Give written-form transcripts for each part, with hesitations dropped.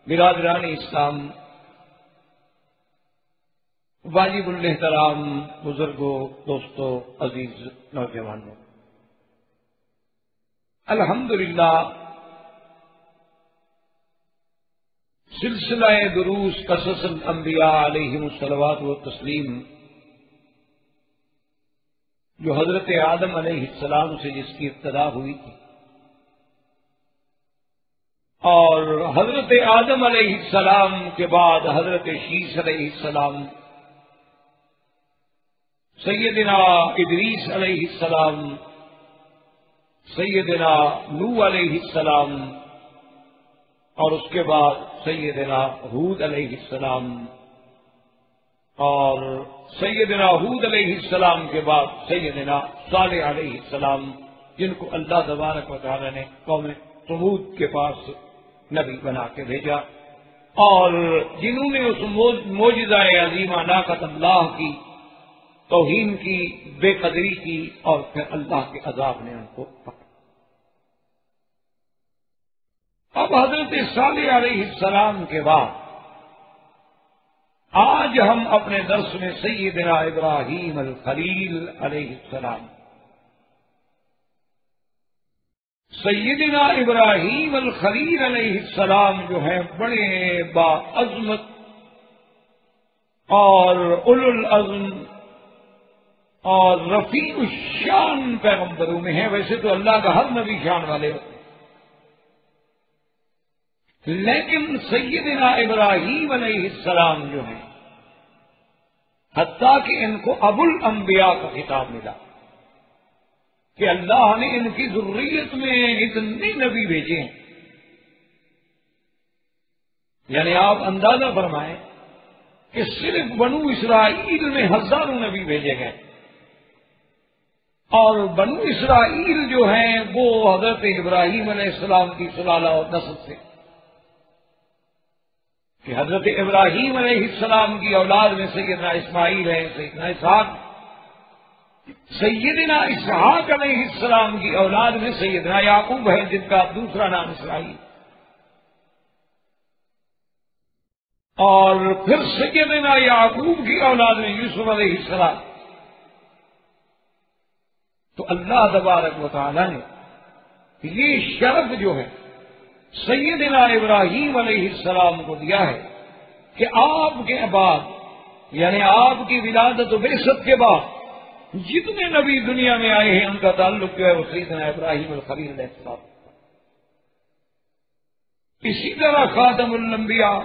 برادران اسلام، واجب الاحترام بزرگوں، دوستوں، عزیز نوجوانوں، الحمدللہ سلسلہ دروس قصص الانبیاء علیہم الصلوات والتسلیم جو حضرت آدم علیہ السلام سے جس کی ابتدا ہوئی تھی، اور حضرت آدم علیہ السلام کے بعد حضرت شیس علیہ السلام، سیدنا ادریس علیہ السلام، سیدنا نوح علیہ السلام، اور اس کے بعد سیدنا ہود علیہ السلام، اور سیدنا ہود علیہ السلام کے بعد سیدنا صالح علیہ السلام، جن کو اللہ تبارک و تعالی نے قوم ثمود کے پاس نبی بنا کے بھیجا، اور جنہوں نے اس معجزہ عظیمہ ناقۃ اللہ کی توہین کی، بے قدری کی، اور پھر اللہ کے عذاب نے ان کو پکڑا۔ اب حضرت صالح علیہ السلام کے بعد آج ہم اپنے درس میں سیدنا ابراہیم الخلیل علیہ السلام، سیدنا ابراہیم الخلیل علیہ السلام جو ہیں بڑے باعظمت اور اولو العزم اور رفیع الشان پیغمبروں میں ہیں۔ ویسے تو اللہ کا ہر نبی شان والے ہوتے ہیں، لیکن سیدنا ابراہیم علیہ السلام جو ہیں، حتیٰ کہ ان کو ابو الانبیاء کا خطاب ملا کہ اللہ نے ان کی ذریت میں اتنے نبی بھیجے ہیں، یعنی آپ اندازہ فرمائیں کہ صرف بنو اسرائیل میں ہزاروں نبی بھیجے گئے، اور بنو اسرائیل جو ہیں وہ حضرت ابراہیم علیہ السلام کی سلالہ اور نسل سے، کہ حضرت ابراہیم علیہ السلام کی اولاد میں سیدنا اسماعیل ہے، سیدنا اسحاق، سیدنا اسحاق علیہ السلام کی اولاد میں سیدنا یعقوب ہے، جن کا دوسرا نام اسرائیل، اور پھر سیدنا یعقوب کی اولاد میں یوسف علیہ السلام۔ تو اللہ تبارک و تعالی نے یہ شرف جو ہے سیدنا ابراہیم علیہ السلام کو دیا ہے کہ آپ کے بعد، یعنی آپ کی ولادت و بعثت کے بعد جتنے نبی دنیا میں آئے ہیں ان کا تعلق جو ہے وہ سیدنا ابراہیم الخلیل علیہ السلام۔ اسی طرح خاتم الانبیاء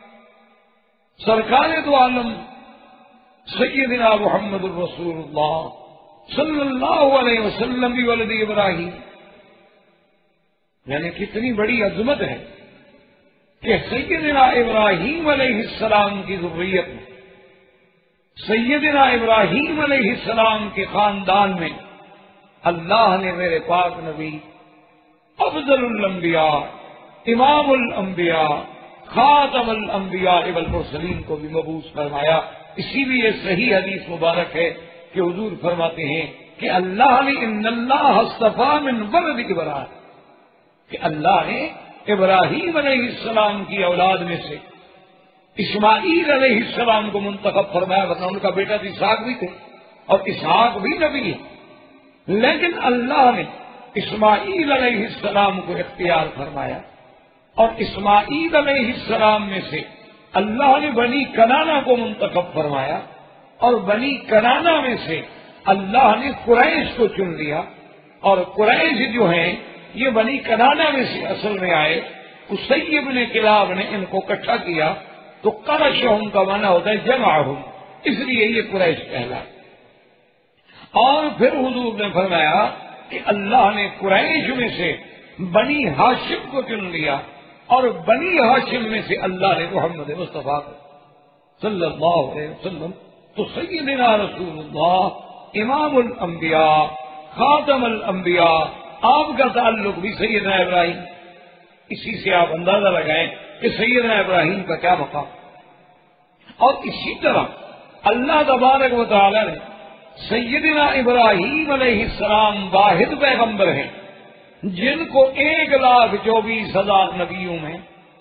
سرکار دو عالم سیدنا محمد الرسول اللہ صلی اللہ علیہ وسلم بھی ولد ابراہیم، یعنی کتنی بڑی عظمت ہے کہ سیدنا ابراہیم علیہ السلام کی ذریت میں، سیدنا ابراہیم علیہ السلام کے خاندان میں اللہ نے میرے پاک نبی افضل الانبیاء، امام الانبیاء، خاتم الانبیاء والمرسلین کو بھی مبعوث فرمایا۔ اسی لیے صحیح حدیث مبارک ہے کہ حضور فرماتے ہیں کہ اللہ نے ان اللہ اصطفیٰ من ولد ابراہیم، کہ اللہ نے ابراہیم علیہ السلام کی اولاد میں سے اسماعیل علیہ السلام کو منتخب فرمایا، ورنہ ان کا بیٹا تو اسحاق بھی تھے اور اسحاق بھی نبی ہے، لیکن اللہ نے اسماعیل علیہ السلام کو اختیار فرمایا، اور اسماعیل علیہ السلام میں سے اللہ نے بنی کنانہ کو منتخب فرمایا، اور بنی کنانہ میں سے اللہ نے قریش کو چن لیا، اور قریش جو ہیں یہ بنی کنانہ میں سے اصل میں آئے، قصی بن کلاب نے ان کو اکٹھا کیا، تو قرشہم کا معنی ہوتا ہے جمعہم، اس لیے یہ قریش کہلائے۔ اور پھر حضور نے فرمایا کہ اللہ نے قریش میں سے بنی ہاشم کو چن لیا، اور بنی ہاشم میں سے اللہ نے محمد مصطفیٰ صلی اللہ علیہ وسلم، تو سیدنا رسول اللہ امام الانبیاء خاتم الانبیاء، آپ کا تعلق بھی سیدنا ابراہیم، اسی سے آپ اندازہ لگائیں کہ سیدنا ابراہیم کا کیا مقام۔ اور اسی طرح اللہ تبارک و تعالی نے سیدنا ابراہیم علیہ السلام واحد پیغمبر ہیں جن کو 1,24,000 نبیوں میں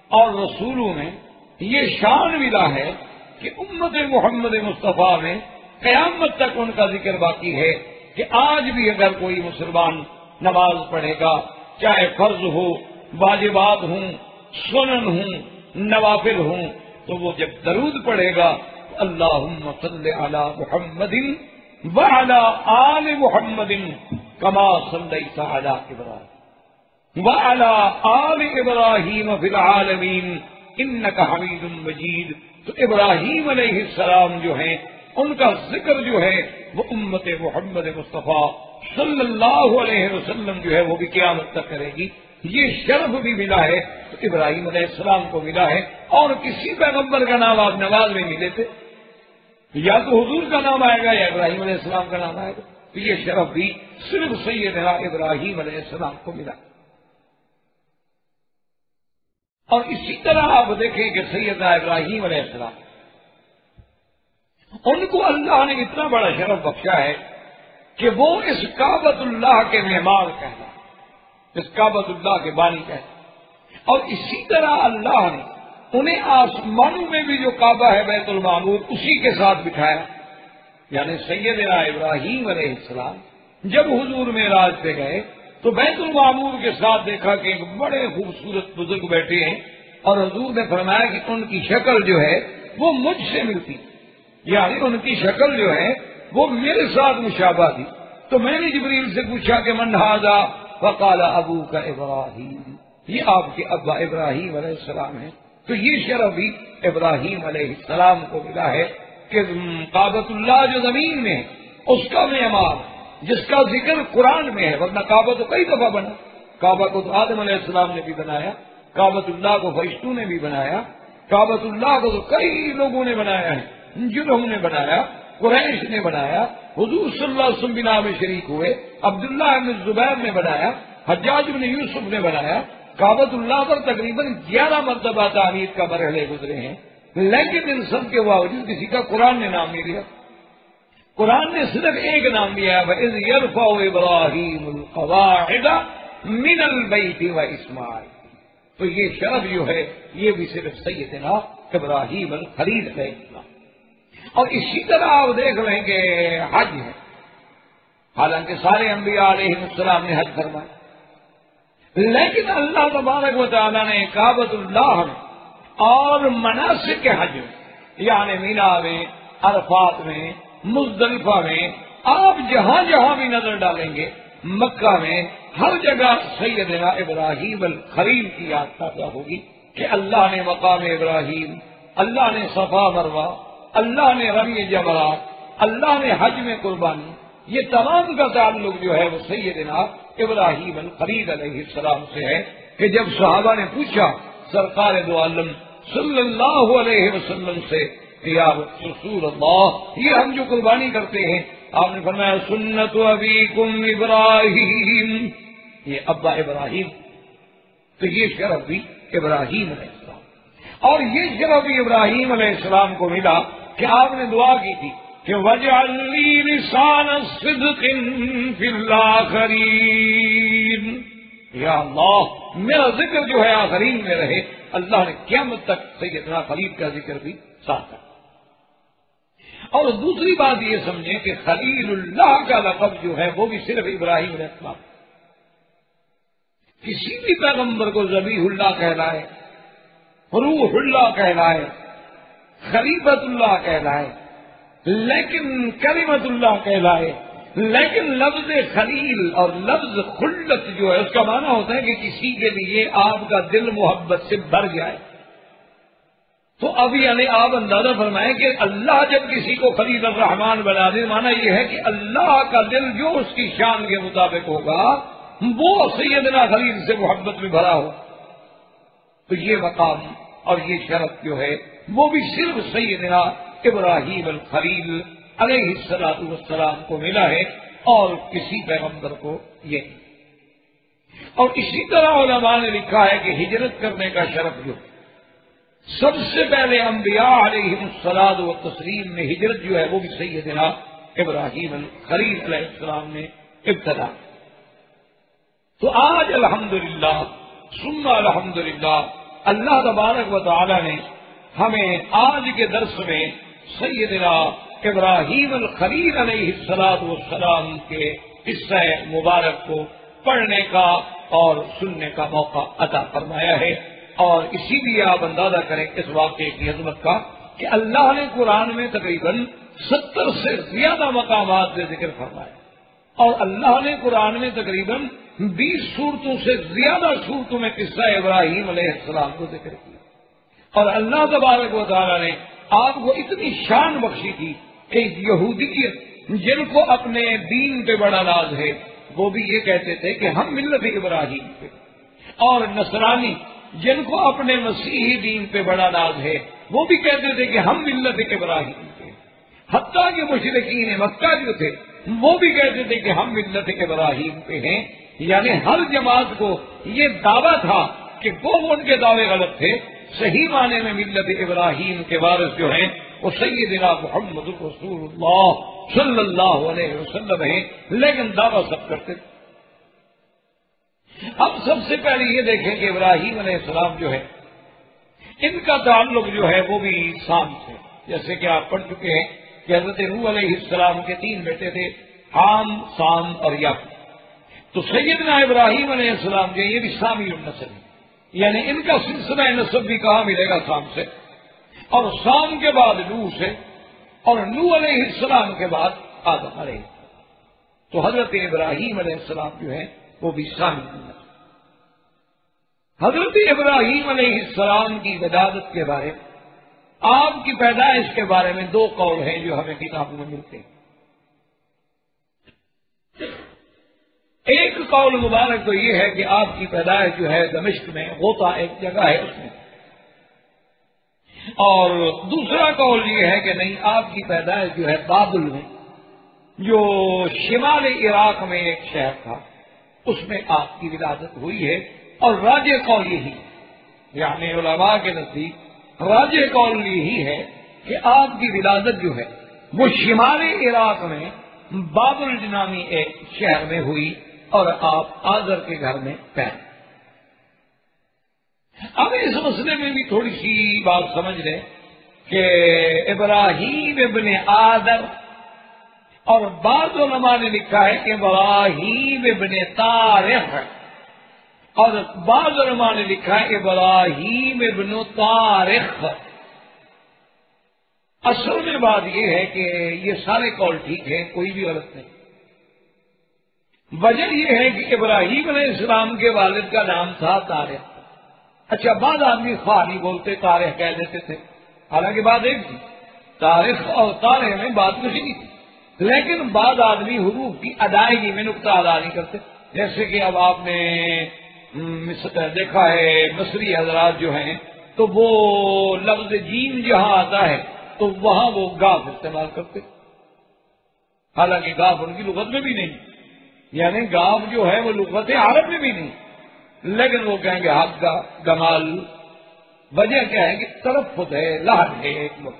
اور رسولوں میں یہ شان ملا ہے کہ امت محمد مصطفیٰ میں قیامت تک ان کا ذکر باقی ہے کہ آج بھی اگر کوئی مسلمان نماز پڑھے گا، چاہے فرض ہو، واجبات ہوں، سنن ہوں، نوافل ہوں، تو وہ جب درود پڑھے گا تو اللہم صل علی محمد وعلی آل محمد کما صلیت علی ابراہیم وعلی آل ابراہیم فی العالمین انک حمید مجید. تو ابراہیم علیہ السلام جو ہیں ان کا ذکر جو ہے وہ امت محمد مصطفیٰ صلی اللہ علیہ وسلم جو ہے وہ بھی قیامت تک کرے گی. یہ شرف بھی ملا ہے تو ابراہیم علیہ السلام کو ملا ہے، اور کسی پیغمبر کا نام آپ نماز میں نہیں لیتے، یا تو حضور کا نام آئے گا یا ابراہیم علیہ السلام کا نام آئے گا. تو یہ شرف بھی صرف سیدنا ابراہیم علیہ السلام کو ملا. اور اسی طرح آپ دیکھیں کہ سیدنا ابراہیم علیہ السلام ان کو اللہ نے اتنا بڑا شرف بخشا ہے کہ وہ اس کعبۃ اللہ کے معمار کہنا، اس کعبۃ اللہ کے بانی کہنا. اور اسی طرح اللہ نے انہیں آسمانوں میں بھی جو کعبہ ہے بیت المعمور اسی کے ساتھ بٹھایا. یعنی سیدنا ابراہیم علیہ السلام جب حضور معراج پہ گئے تو بیت المعمور کے ساتھ دیکھا کہ ایک بڑے خوبصورت بزرگ بیٹھے ہیں، اور حضور نے فرمایا کہ ان کی شکل جو ہے وہ مجھ سے ملتی، یعنی ان کی شکل جو ہے وہ میرے ساتھ مشابہ تھی. تو میں نے جبریل سے پوچھا کہ من ھذا؟ فقال ابوک ابراہیم، یہ آپ کے ابا ابراہیم علیہ السلام ہیں. تو یہ شرف بھی ابراہیم علیہ السلام کو ملا ہے کہ کعبۃ اللہ جو زمین میں ہے اس کا معمار جس کا ذکر قرآن میں ہے، ورنہ کعبہ تو کئی دفعہ بنا. کعبہ کو تو آدم علیہ السلام نے بھی بنایا، کعبۃ اللہ کو فرشتوں نے بھی بنایا، کعبۃ اللہ کو تو کئی لوگوں نے بنایا ہے، جرہم نے بنایا، قریش نے بنایا، حضور صلی اللہ علیہ وسلم بنا میں شریک ہوئے، عبداللہ بن زبیر نے بنایا، حجاج بن یوسف نے بنایا. کعبۃ اللہ پر تقریباً 11 مرتبہ تعمیر کا مرحلے گزرے ہیں، لیکن ان سب کے باوجود کسی کا قرآن نے نام نہیں لیا. قرآن نے صرف ایک نام لیا ہے، وَإِذْ يَرْفَعُ إِبْرَاهِيمُ الْقَوَاعِدَ مِنَ الْبَيْتِ وَإِسْمَاعِيلُ. تو یہ شرف جو ہے یہ بھی صرف سیدنا ابراہیم الخلیل علیہ السلام. اور اسی طرح آپ دیکھ لیں کہ حج ہے، حالانکہ سارے انبیاء علیہ السلام نے حج فرمایا، لیکن اللہ تبارک و تعالیٰ نے کعبۃ اللہ میں اور مناسک حج میں، یعنی مینا میں، عرفات میں، مزدلفہ میں، آپ جہاں جہاں بھی نظر ڈالیں گے مکہ میں ہر جگہ سیدنا ابراہیم الخلیل کی یاد تازہ ہوگی کہ اللہ نے مقام ابراہیم، اللہ نے صفا مروہ، اللہ نے رمی جمرات، اللہ نے حج میں قربانی، یہ تمام کا تعلق جو ہے وہ سیدنا ابراہیم الخلیل علیہ السلام سے ہے. کہ جب صحابہ نے پوچھا سرکار دو عالم صلی اللہ علیہ وسلم سے کہ یا رسول اللہ یہ ہم جو قربانی کرتے ہیں، آپ نے فرمایا سنت ابیکم ابراہیم، یہ ابا ابراہیم. تو یہ شرف بھی ابراہیم علیہ السلام، اور یہ شرف بھی ابراہیم علیہ السلام کو ملا کہ آپ نے دعا کی تھی کہ وَاجْعَلْ لِي لِسَانَ صِدْقٍ فِي الْآخِرِينَ، یا اللہ میرا ذکر جو ہے آخرین میں رہے. اللہ نے قیامت تک سیدنا خلیل کا ذکر بھی ساتھ رکھا. اور دوسری بات یہ سمجھیں کہ خلیل اللہ کا لقب جو ہے وہ بھی صرف ابراہیم علیہ السلام. کسی بھی پیغمبر کو ذبیح اللہ کہلائے، روح اللہ کہلائے، خلیفۃ اللہ کہلائے، لیکن کلمت اللہ کہلائے، لیکن لفظ خلیل اور لفظ خلت جو ہے اس کا معنی ہوتا ہے کہ کسی کے لیے آپ کا دل محبت سے بھر جائے. تو اب یعنی آپ اندازہ فرمائیں کہ اللہ جب کسی کو خلیل الرحمان بنا دے، معنی یہ ہے کہ اللہ کا دل جو اس کی شان کے مطابق ہوگا وہ سیدنا خلیل سے محبت میں بھرا ہو. تو یہ مقام اور یہ شرف جو ہے وہ بھی صرف سیدنا ابراہیم الخلیل علیہ الصلوۃ والسلام کو ملا ہے، اور کسی پیغمبر کو یہ. اور اسی طرح علماء نے لکھا ہے کہ ہجرت کرنے کا شرف جو سب سے پہلے انبیاء علیہ الصلوۃ والتسلیم میں ہجرت جو ہے وہ بھی سیدنا ابراہیم الخلیل علیہ السلام نے ابتدا. تو آج الحمدللہ ثم الحمدللہ اللہ تبارک و تعالی نے ہمیں آج کے درس میں سیدنا ابراہیم الخلیل علیہ السلام کے قصہ مبارک کو پڑھنے کا اور سننے کا موقع عطا فرمایا ہے، اور اسی لیے آپ اندازہ کریں اس واقعے کی عظمت کا کہ اللہ نے قرآن میں تقریباً 70 سے زیادہ مقامات سے ذکر فرمایا، اور اللہ نے قرآن میں تقریباً 20 صورتوں سے زیادہ صورتوں میں قصہ ابراہیم علیہ السلام کو ذکر کیا، اور اللہ تبارک و تعالیٰ نے آپ کو اتنی شان بخشی تھی کہ یہودیت جن کو اپنے دین پہ بڑا ناز ہے وہ بھی یہ کہتے تھے کہ ہم ملت ابراہیم پہ، اور نصرانی جن کو اپنے مسیحی دین پہ بڑا ناز ہے وہ بھی کہتے تھے کہ ہم ملت ابراہیم پہ، حتیٰ کہ مشرکین مکہ جو تھے وہ بھی کہتے تھے کہ ہم ملت ابراہیم پہ ہیں، یعنی ہر جماعت کو یہ دعویٰ تھا کہ وہ ان کے دعوے غلط تھے، صحیح معنی میں ملت ابراہیم کے وارث جو ہیں وہ سیدنا محمد رسول اللہ صلی اللہ علیہ وسلم ہیں، لیکن دعویٰ سب کرتے تھے۔ اب سب سے پہلے یہ دیکھیں کہ ابراہیم علیہ السلام جو ہے ان کا تعلق جو ہے وہ بھی سام سے، جیسے کہ آپ پڑھ چکے ہیں کہ حضرت نوح علیہ السلام کے 3 بیٹے تھے، حام، سام اور یافت، تو سیدنا ابراہیم علیہ السلام جو یہ بھی سامی النسل ہے، یعنی ان کا سلسلہ نسب بھی کہاں ملے گا؟ سام سے، اور سام کے بعد نوح سے، اور نوح علیہ السلام کے بعد آدم علیہ السلام، تو حضرت ابراہیم علیہ السلام جو ہے وہ بھی سامی النسل۔ حضرت ابراہیم علیہ السلام کی ولادت کے بارے میں، آپ کی پیدائش کے بارے میں 2 قول ہیں جو ہمیں کتابوں میں ملتے ہیں۔ ایک قول مبارک تو یہ ہے کہ آپ کی پیدائش جو ہے دمشق میں، غوطہ ایک جگہ ہے اس میں، اور دوسرا قول یہ ہے کہ نہیں، آپ کی پیدائش جو ہے بابل میں، جو شمال عراق میں ایک شہر تھا، اس میں آپ کی ولادت ہوئی ہے، اور راجح قول یہی، یعنی علماء کے نزدیک راجح قول یہی ہے کہ آپ کی ولادت جو ہے وہ شمال عراق میں بابل نامی ایک شہر میں ہوئی، اور آپ آذر کے گھر میں پیدا۔ اب اس مسئلے میں بھی تھوڑی سی بات سمجھ لیں کہ ابراہیم ابن آذر، اور بعض علماء نے لکھا ہے کہ ابراہیم ابن طارق، اور بعض علماء نے لکھا ہے ابراہیم ابن طارق۔ اصل میں بات یہ ہے کہ یہ سارے قول ٹھیک ہیں، کوئی بھی غلط نہیں۔ وجہ یہ ہے کہ ابراہیم علیہ السلام کے والد کا نام تھا طارق۔ اچھا، بعض آدمی خواہ نہیں بولتے، طارق کہہ دیتے تھے، حالانکہ بات ایک تھی، طارق اور طارق میں بات کچھ نہیں تھی، لیکن بعض آدمی حروف کی ادائیگی میں نقطہ ادا نہیں کرتے، جیسے کہ اب آپ نے دیکھا ہے مصری حضرات جو ہیں تو وہ لفظ جیم جہاں آتا ہے تو وہاں وہ گاف استعمال کرتے، حالانکہ گاف ان کی لغت میں بھی نہیں، یعنی گاف جو ہے وہ لغت عرب میں بھی نہیں، لیکن وہ کہیں گے حق کا گمال۔ وجہ کیا ہے کہ تلفظ ہے، لہج ہے ایک وقت۔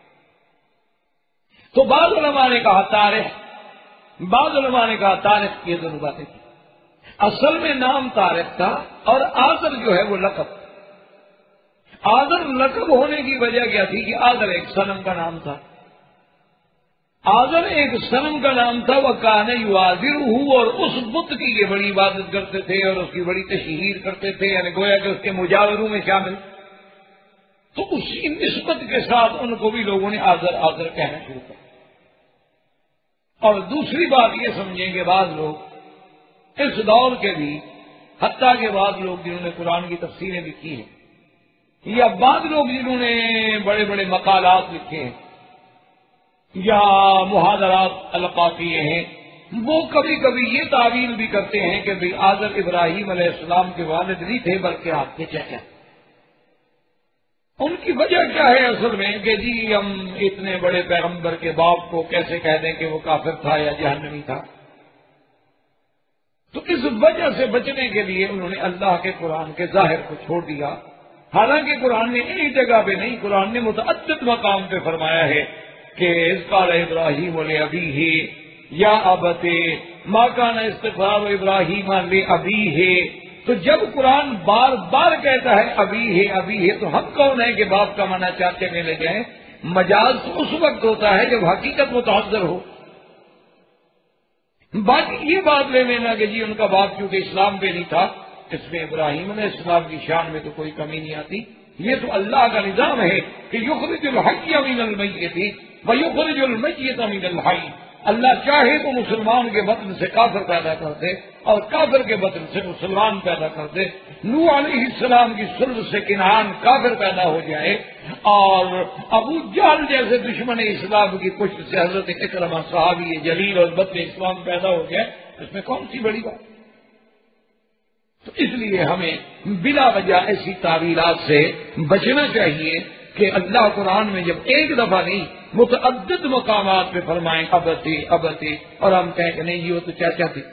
تو بعض علماء نے کہا طارق، بعض علماء نے کہا طارق، یہ دونوں باتیں تھیں۔ اصل میں نام طارق تھا، اور آذر جو ہے وہ لقب۔ آذر لقب ہونے کی وجہ کیا تھی کہ آذر ایک صنم کا نام تھا، آذر ایک صنم کا نام تھا، وہ کان یعاذرہ، اور اس بت کی یہ بڑی عبادت کرتے تھے اور اس کی بڑی تشہیر کرتے تھے، یعنی گویا کہ اس کے مجاوروں میں شامل، تو اسی نسبت کے ساتھ ان کو بھی لوگوں نے آذر آذر کہنا شروع کیا۔ اور دوسری بات یہ سمجھیں کہ بعض لوگ اس دور کے بھی، حتیٰ کہ بعض لوگ جنہوں نے قرآن کی تفسیریں لکھی ہیں، یا بعض لوگ جنہوں نے بڑے بڑے مقالات لکھے ہیں یا محاضرات القافیے ہیں، وہ کبھی کبھی یہ تعویل بھی کرتے ہیں کہ بھئی آذر ابراہیم علیہ السلام کے والد نہیں تھے بلکہ آپ کے چچا۔ ان کی وجہ کیا ہے اصل میں کہ جی ہم اتنے بڑے پیغمبر کے باپ کو کیسے کہہ دیں کہ وہ کافر تھا یا جہنمی تھا؟ تو اس وجہ سے بچنے کے لیے انہوں نے اللہ کے قرآن کے ظاہر کو چھوڑ دیا، حالانکہ قرآن نے ایک جگہ پہ نہیں، قرآن نے متعدد مقام پہ فرمایا ہے کہ اذ قال ابراہیم لأبیہ یا ابت ما کان استغفار ابراہیم لأبیہ تو جب قرآن بار بار کہتا ہے ابھی ہے تو ہم کون ہیں کہ باپ کا منع چاچے میں لے جائیں؟ مجاز تو اس وقت ہوتا ہے جب حقیقت متعذر ہو. باقی یہ بات لے لینا کہ جی ان کا باپ کیونکہ اسلام پہ نہیں تھا، اس میں ابراہیم علیہ السلام کی شان میں تو کوئی کمی نہیں آتی. یہ تو اللہ کا نظام ہے کہ یخرج الحی من المیت ویخرج المیت من الحی. اللہ چاہے تو مسلمان کے بطن سے کافر پیدا کر دے اور کافر کے بطن سے مسلمان پیدا کر دے. نوح علیہ السلام کی سلب سے کنعان کافر پیدا ہو جائے اور ابو جہل جیسے دشمن اسلام کی پشت سے حضرت اکرمہ صحابی جلیل اور بطن اسلام پیدا ہو گئے، اس میں کون سی بڑی بات؟ تو اس لیے ہمیں بلا وجہ ایسی تعویلات سے بچنا چاہیے کہ اللہ قرآن میں جب ایک دفعہ نہیں متعدد مقامات پہ فرمائیں ابتی اور ہم کہیں کہ نہیں یہ وہ تو چاچا تھے،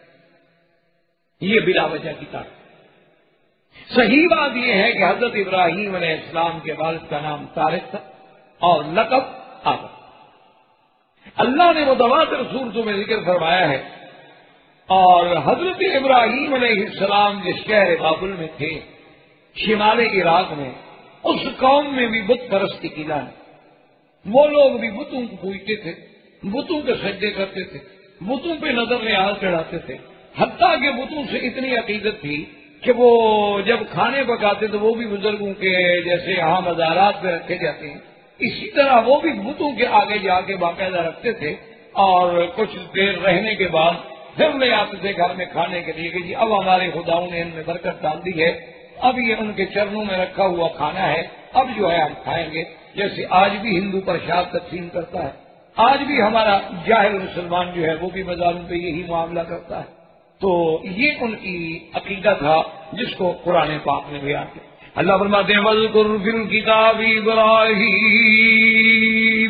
یہ بلا وجہ کی تعویل. صحیح بات یہ ہے کہ حضرت ابراہیم علیہ السلام کے والد کا نام طارق تھا اور لقب آبر. اللہ نے متواتر صورتوں میں ذکر فرمایا ہے. اور حضرت ابراہیم علیہ السلام جس شہر بابل میں تھے شمال عراق میں، اس قوم میں بھی بت پرستی کی لان. وہ لوگ بھی بتوں کو پوجتے تھے، بتوں کے سجدے کرتے تھے، بتوں پہ نظر نیاز چڑھاتے تھے. حتیٰ کہ بتوں سے اتنی عقیدت تھی کہ وہ جب کھانے پکاتے تو وہ بھی بزرگوں کے جیسے یہاں مزارات پہ رکھے جاتے ہیں اسی طرح وہ بھی بتوں کے آگے جا کے باقاعدہ رکھتے تھے. اور کچھ دیر رہنے کے بعد پھر لے آتے تھے گھر میں کھانے کے لیے کہ جی اب ہمارے خداؤں نے ان میں برکت ڈال دی ہے، اب یہ ان کے چرنوں میں رکھا ہوا کھانا ہے، اب جو ہے ہم کھائیں گے. جیسے آج بھی ہندو پرشاد تقسیم کرتا ہے، آج بھی ہمارا جاہل مسلمان جو ہے وہ بھی مزاروں پہ یہی معاملہ کرتا ہے. تو یہ ان کی عقیدہ تھا جس کو قرآن پاک میں بیان کیا. اللہ فرماتے ہیں وَاذْكُرْ فِي الْكِتَابِ إِبْرَاهِيمَ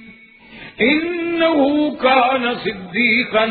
إِنَّهُ كَانَ صِدِّيقًا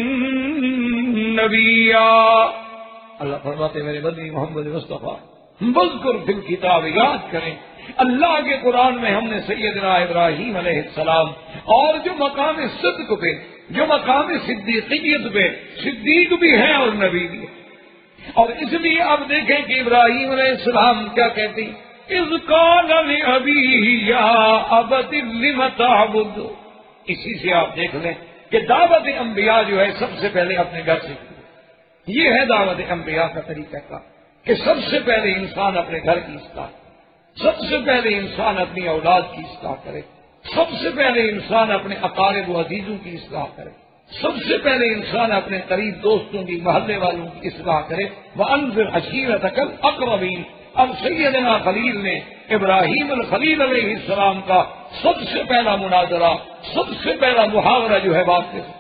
نَبِيًّا. اللہ فرماتے ہیں میرے بندی محمد مصطفیٰ وَاذْكُرْ فِي الْكِتَابِ، یاد کریں اللہ کے قرآن میں ہم نے سیدنا ابراہیم علیہ السلام اور جو مقام صدق پہ، جو مقام صدیقیت پہ، صدیق بھی ہیں اور نبی بھی ہیں. اور اس لیے اب دیکھیں کہ ابراہیم علیہ السلام کیا کہتے ہیں اذ قال لأبیہ یا ابت لم تعبد. اسی سے آپ دیکھ لیں کہ دعوت انبیاء جو ہے سب سے پہلے اپنے گھر سے کی. یہ ہے دعوت انبیاء کا طریقہ کا کہ سب سے پہلے انسان اپنے گھر کی اصلاح، سب سے پہلے انسان اپنی اولاد کی اصلاح کرے، سب سے پہلے انسان اپنے اقارب و عزیزوں کی اصلاح کرے، سب سے پہلے انسان اپنے قریب دوستوں کی، محلے والوں کی اصلاح کرے. وَأَنذِرْ عَشِيرَتَكَ الْأَقْرَبِينَ. اب سیدنا خلیل نے ابراہیم الخلیل علیہ السلام کا سب سے پہلا مناظرہ، سب سے پہلا محاورہ جو ہے باپ کے ساتھ.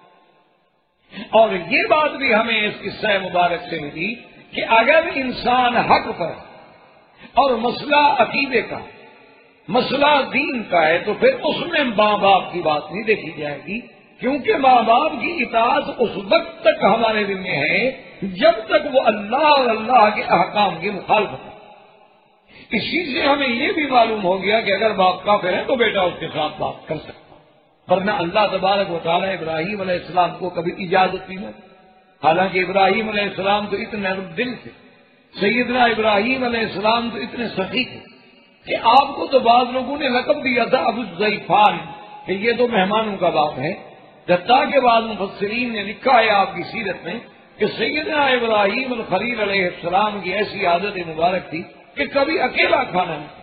اور یہ بات بھی ہمیں اس قصہ مبارک سے ملی کہ اگر انسان حق پر اور مسئلہ عقیدے کا، مسئلہ دین کا ہے تو پھر اس میں ماں باپ کی بات نہیں دیکھی جائے گی، کیونکہ ماں باپ کی اطاعت اس وقت تک ہمارے دل میں ہے جب تک وہ اللہ اور اللہ کے احکام کی مخالفت ہے. اسی سے ہمیں یہ بھی معلوم ہو گیا کہ اگر باپ کافر ہے تو بیٹا اس کے ساتھ بات کر سکتا، ورنہ اللہ تبارک و تعالیٰ ابراہیم علیہ السلام کو کبھی اجازت نہیں دی. حالانکہ ابراہیم علیہ السلام تو اتنے دل تھے، سیدنا ابراہیم علیہ السلام تو اتنے سخی تھے کہ آپ کو تو بعض لوگوں نے لقب دیا تھا ابو الضیفان کہ یہ تو مہمانوں کا باپ ہے. حتیٰ کے بعد مفسرین نے لکھا ہے آپ کی سیرت میں کہ سیدنا ابراہیم الخلیل علیہ السلام کی ایسی عادت مبارک تھی کہ کبھی اکیلا کھانا نہیں،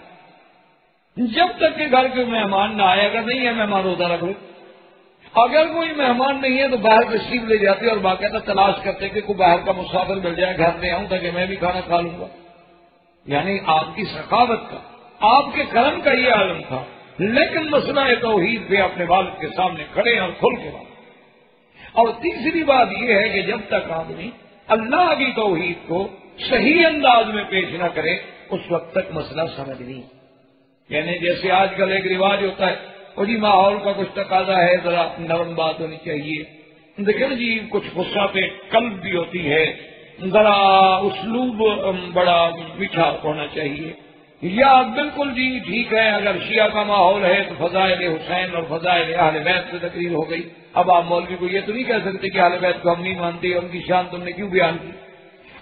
جب تک کہ گھر کے مہمان نہ آئے. اگر نہیں ہے مہمان روزہ رکھ لو، اگر کوئی مہمان نہیں ہے تو باہر تشریف لے جاتے اور باقاعدہ تلاش کرتے کہ کوئی باہر کا مسافر مل جائے گھر میں آؤں تاکہ میں بھی کھانا کھا لوں گا. یعنی آپ کی سخاوت کا، آپ کے کرم کا یہ عالم تھا. لیکن مسئلہ توحید پہ اپنے والد کے سامنے کھڑے اور کھل کے بات. اور تیسری بات یہ ہے کہ جب تک آدمی اللہ کی توحید کو صحیح انداز میں پیش نہ کرے اس وقت تک مسئلہ سمجھ نہیں. یعنی جیسے آج کل ایک رواج ہوتا ہے اور جی ماحول کا کچھ تقاضا ہے ذرا نرم بات ہونی چاہیے، دیکھیں جی کچھ غصہ پہ قلب بھی ہوتی ہے، ذرا اسلوب بڑا میٹھا ہونا چاہیے. یا بالکل جی ٹھیک ہے اگر شیعہ کا ماحول ہے تو فضائل حسین اور فضائل اہل بیت سے تقریر ہو گئی. اب آپ مولوی کو یہ تو نہیں کہہ سکتے کہ اہل بیت کو ہم نہیں مانتے، ان کی شان تم نے کیوں بیان کی.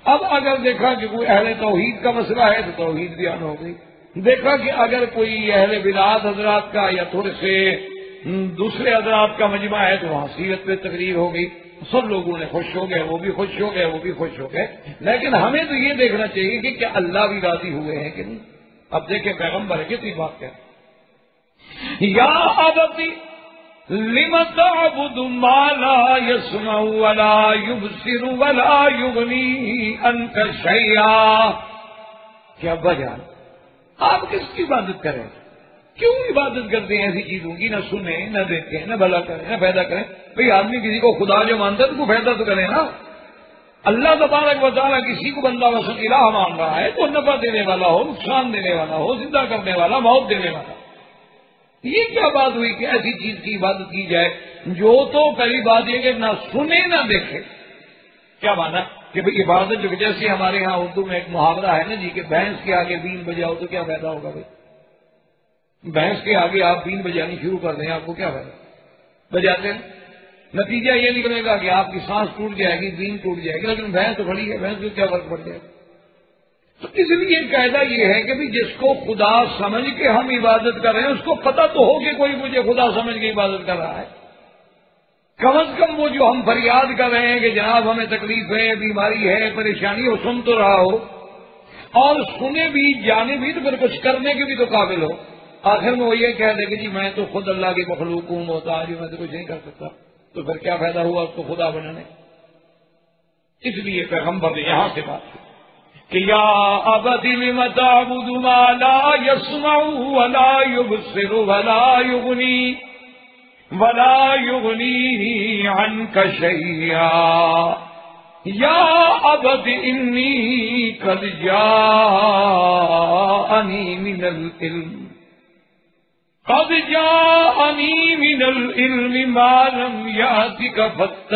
اب اگر دیکھا کہ کوئی اہل توحید کا مسئلہ ہے تو توحید بیان ہو گئی، دیکھا کہ اگر کوئی اہل بدعت حضرات کا یا تھوڑے سے دوسرے حضرات کا مجمع ہے تو وہاں سیرت پہ تقریر ہو گئی، سب لوگوں نے خوش ہو گئے، وہ بھی خوش ہو گئے، وہ بھی خوش ہو گئے۔ لیکن ہمیں تو یہ دیکھنا چاہیے کہ کیا اللہ بھی راضی ہوئے ہیں کہ نہیں۔ اب دیکھیں پیغمبر ہے کتنی بات کیا، یا ابتی لم تعبد ما لا يسمع ولا يبصر ولا يغني عنك شيئا، کیا وجہ آپ کس کی عبادت کریں، کیوں عبادت کرتے ہیں ایسی چیزوں کی، نہ سنیں نہ دیکھیں نہ بھلا کریں نہ فائدہ کریں۔ بھئی آدمی کسی کو خدا جو مانتا ہے تو کو فائدہ تو کرے نا۔ اللہ تبارک و تعالیٰ کسی کو بندہ وسط الہ مان رہا ہے تو نفع دینے والا ہو، نقصان دینے والا ہو، زندہ کرنے والا، موت دینے والا۔ یہ کیا بات ہوئی کہ ایسی چیز کی عبادت کی جائے جو تو پہلی بات یہ کہ نہ سنے نہ دیکھے۔ کیا مانا کہ بھئی عبادت جو جیسے ہمارے ہاں اردو میں ایک محاورہ ہے نا جی کہ بھینس کے آگے بین بجاؤ تو کیا فائدہ ہوگا بھائی، بھینس کے آگے آپ بین بجانی شروع کر دیں آپ کو کیا فائدہ، بجاتے ہیں نتیجہ یہ نکلے گا کہ آپ کی سانس ٹوٹ جائے گی، بین ٹوٹ جائے گی، لیکن بھینس تو کھڑی ہے، بھینس کو کیا فرق پڑ جائے گا۔ تو اس لیے قاعدہ یہ ہے کہ بھی جس کو خدا سمجھ کے ہم عبادت کر رہے ہیں اس کو پتہ تو ہو کہ کوئی مجھے خدا سمجھ کے عبادت کر رہا ہے، کم از کم وہ جو ہم فریاد کر رہے ہیں کہ جناب ہمیں تکلیف ہے، بیماری ہے، پریشانی ہو، سن تو رہا ہو اور سنے بھی جانے بھی تو پھر کچھ کرنے کے بھی تو قابل ہو۔ آخر میں وہ یہ کہہ دے کہ جی میں تو خود اللہ کی مخلوق ہوں، محتاج ہوں، میں تو کچھ نہیں کر سکتا، تو پھر کیا فائدہ ہوا اس کو خدا بنانے۔ اس لیے پیغمبر نے یہاں سے بات کی کہ یا ابت لم تعبد ما لا يسمع ولا يبصر ولا يغني عنك شيئا یا ابت انی قد جاءنی من العلم ما لم یأتک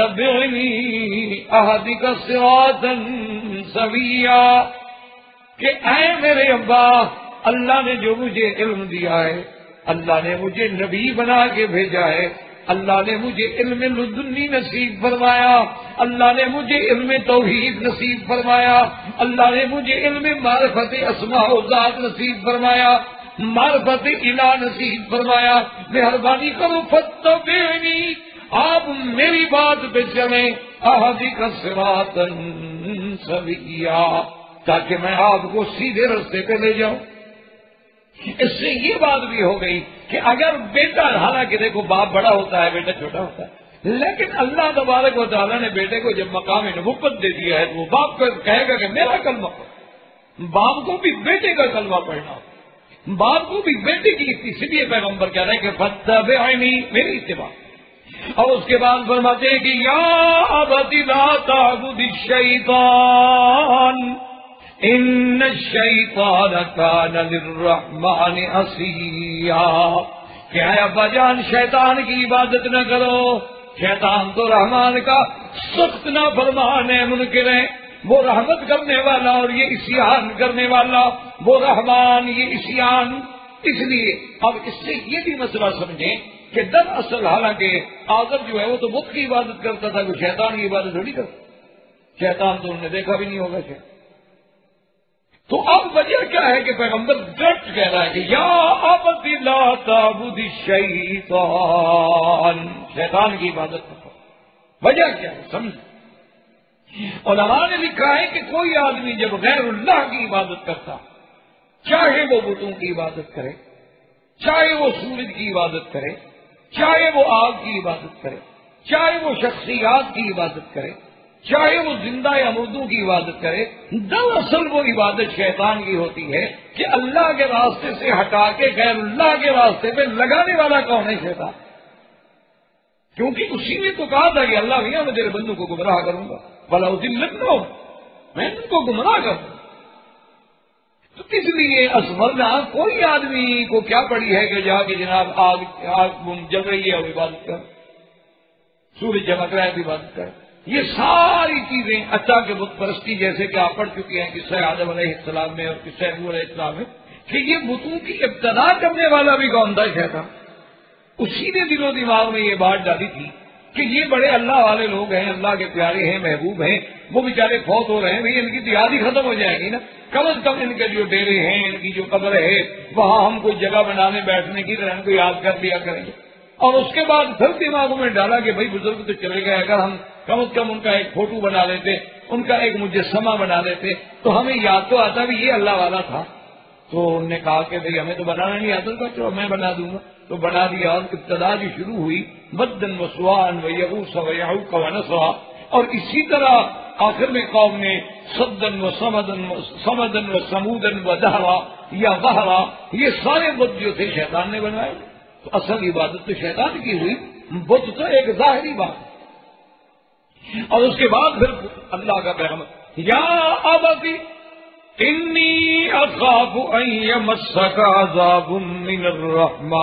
فاتبعنی اہدک صراطا سویا، کہ اے میرے ابا اللہ نے جو مجھے علم دیا ہے، اللہ نے مجھے نبی بنا کے بھیجا ہے، اللہ نے مجھے علم لدنی نصیب فرمایا، اللہ نے مجھے علم توحید نصیب فرمایا، اللہ نے مجھے علم معرفت اسماء و ذات نصیب فرمایا، معرفت الہ نصیب فرمایا، مہربانی کرو فتبعنی، آپ میری بات پہ چلیں، اہدک صراطا سویا، تاکہ میں آپ کو سیدھے رستے پہ لے جاؤں۔ اس سے یہ بات بھی ہو گئی کہ اگر بیٹا، حالانکہ دیکھو باپ بڑا ہوتا ہے بیٹا چھوٹا ہوتا ہے، لیکن اللہ تبارک و تعالیٰ نے بیٹے کو جب مقام نبوت دے دیا ہے تو وہ باپ کو کہے گا کہ میرا کلمہ پڑھ، باپ کو بھی بیٹے کا کلمہ پڑھنا، باپ کو بھی بیٹے کی، اسی لیے پیغمبر کہہ رہے ہیں کہ فتبعنی، میری اتباع۔ اور اس کے بعد فرماتے ہیں کہ یا ابت لا تعبد الشیطان ان الشیطان کان للرحمن عصیا، کہ اے ابا جان شیطان کی عبادت نہ کرو، شیطان تو رحمان کا سخت نافرمان ہے، منکر ہے، وہ رحمت کرنے والا اور یہ عصیان کرنے والا، وہ رحمان یہ عصیان۔ اس لیے اب اس سے یہ بھی مسئلہ سمجھیں کہ دراصل حالانکہ آدم جو ہے وہ تو بت کی عبادت کرتا تھا، کہ شیطان کی عبادت تھوڑی کرتا، شیطان تو انہوں نے دیکھا بھی نہیں ہوگا شیطان۔ تو اب وجہ کیا ہے کہ پیغمبر ڈٹ کہہ رہا ہے کہ یا ابت لا تعبد الشیطان، شیطان کی عبادت نہ کرو۔ وجہ کیا ہے سمجھ، علماء نے لکھا ہے کہ کوئی آدمی جب غیر اللہ کی عبادت کرتا، چاہے وہ بتوں کی عبادت کرے، چاہے وہ سورج کی عبادت کرے، چاہے وہ آگ کی عبادت کرے، چاہے وہ شخصیات کی عبادت کرے، چاہے وہ زندہ یا مردوں کی عبادت کرے، دراصل وہ عبادت شیطان کی ہوتی ہے کہ اللہ کے راستے سے ہٹا کے غیر اللہ کے راستے پہ لگانے والا کون ہے؟ شیطان۔ کیونکہ اسی نے تو کہا تھا کہ اللہ میاں میں تیرے بندوں کو گمراہ کروں گا، وَلَأُضِلَّنَّهُمْ، میں ان کو گمراہ کروں گا۔ تو اس لیے ورنہ کوئی آدمی کو کیا پڑی ہے کہ جا کے جناب آگ جل رہی ہے اور عبادت کر، سورج چمک رہا ہے تو عبادت کر، یہ ساری چیزیں اچھا کے بت پرستی جیسے کہ آپ پڑھ چکے ہیں قصہ آدم علیہ السلام میں اور قصہ نوح علیہ السلام میں، کہ یہ بتوں کی ابتدا کرنے والا بھی کون تھا؟ شیطان۔ اسی نے دل و دماغ میں یہ بات ڈالی تھی کہ یہ بڑے اللہ والے لوگ ہیں، اللہ کے پیارے ہیں، محبوب ہیں، وہ بیچارے فوت ہو رہے ہیں، بھائی ان کی تو یاد ہی ختم ہو جائے گی نا، کم از کم ان کے جو ڈیرے ہیں، ان کی جو قبر ہے، وہاں ہم کوئی جگہ بنانے بیٹھنے کی طرح ان کو یاد کر لیا کریں گے۔ اور اس کے بعد پھر دماغوں میں ڈالا کہ بھائی بزرگ تو چلے گئے، اگر ہم کم از کم ان کا ایک فوٹو بنا لیتے، ان کا ایک مجسمہ بنا لیتے تو ہمیں یاد تو آتا بھی یہ اللہ والا تھا۔ تو انہوں نے کہا کہ بھائی ہمیں تو بنانا نہیں آتا تھا، چلو میں بنا دوں گا، تو بنا دیا۔ اور ابتدا جو شروع ہوئی بدن و سوان و یغوث و یعوق و نسرا، اور اسی طرح آخر میں قوم نے صدن و سمدن و سمودن و دہرا یا وہرا، یہ سارے بت جو تھے شیطان نے بنائے۔ تو اصل عبادت تو شیطان کی ہوئی، بت تو ایک ظاہری بات ہے۔ اور اس کے بعد پھر اللہ کا پیغام یا ابتی انی اخاف ان یمسک عذاب من الرحمن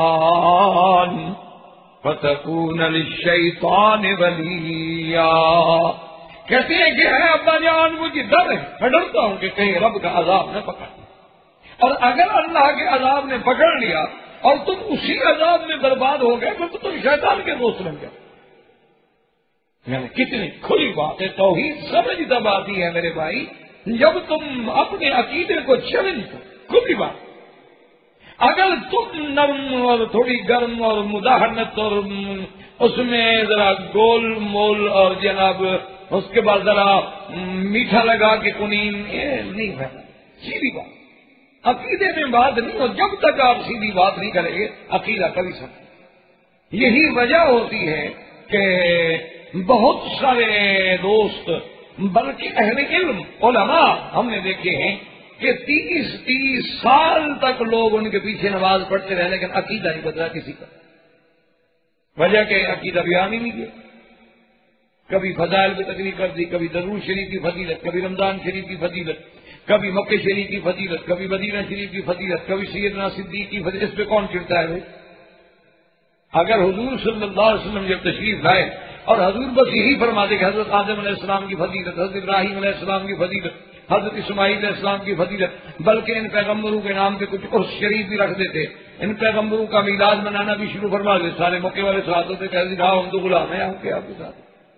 فتکون للشیطان ولیا۔ کہتے ہیں کہ اے ابا جان مجھے ڈر ہے، میں ڈرتا ہوں کہ کہیں رب کا عذاب نہ پکڑ، اور اگر اللہ کے عذاب نے پکڑ لیا اور تم اسی عذاب میں برباد ہو گئے تو تم شیطان کے دوست بن گئے۔ یعنی کتنی کھلی بات ہے، توحید سمجھ تب آتی ہے میرے بھائی جب تم اپنے عقیدے کو چیلنج کرو، کھلی بات۔ اگر تم نرم اور تھوڑی گرم اور مداحنت اور اس میں ذرا گول مول اور جناب اس کے بعد ذرا میٹھا لگا کے کنین، نہیں ہے سیدھی بات، عقیدے میں بات نہیں، اور جب تک آپ سیدھی بات نہیں کریں گے عقیدہ کبھی سکتے۔ یہی وجہ ہوتی ہے کہ بہت سارے دوست بلکہ اہل علم علماء ہم نے دیکھے ہیں کہ 30 سال تک لوگ ان کے پیچھے نماز پڑھتے رہے لیکن عقیدہ نہیں بدلا کسی کا۔ وجہ کہ عقیدہ بیان ہی نہیں کیا، کبھی فضائل پہ تقریر کر دی، کبھی درود شریف کی فضیلت، کبھی رمضان شریف کی فضیلت، کبھی مکہ شریف کی فضیلت، کبھی مدینہ شریف کی فضیلت، کبھی سیدنا صدیق کی فضیلت۔ اس پہ کون چڑھتا ہے بھائی؟ اگر حضور صلی اللہ علیہ وسلم جب تشریف لائے اور حضور بس یہی فرماتے کہ حضرت آدم علیہ السلام کی فضیلت، حضرت ابراہیم علیہ السلام کی فضیلت، حضرت اسماعیل علیہ السلام کی فضیلت، بلکہ ان پیغمبروں کے نام پہ کچھ عرس شریف بھی رکھ دیتے، ان پیغمبروں کا میلاد منانا بھی شروع فرما دیتے، سارے مکے والے صحابہ سے کہہ دیا ہم تو غلام ہیں آپ کے ساتھ۔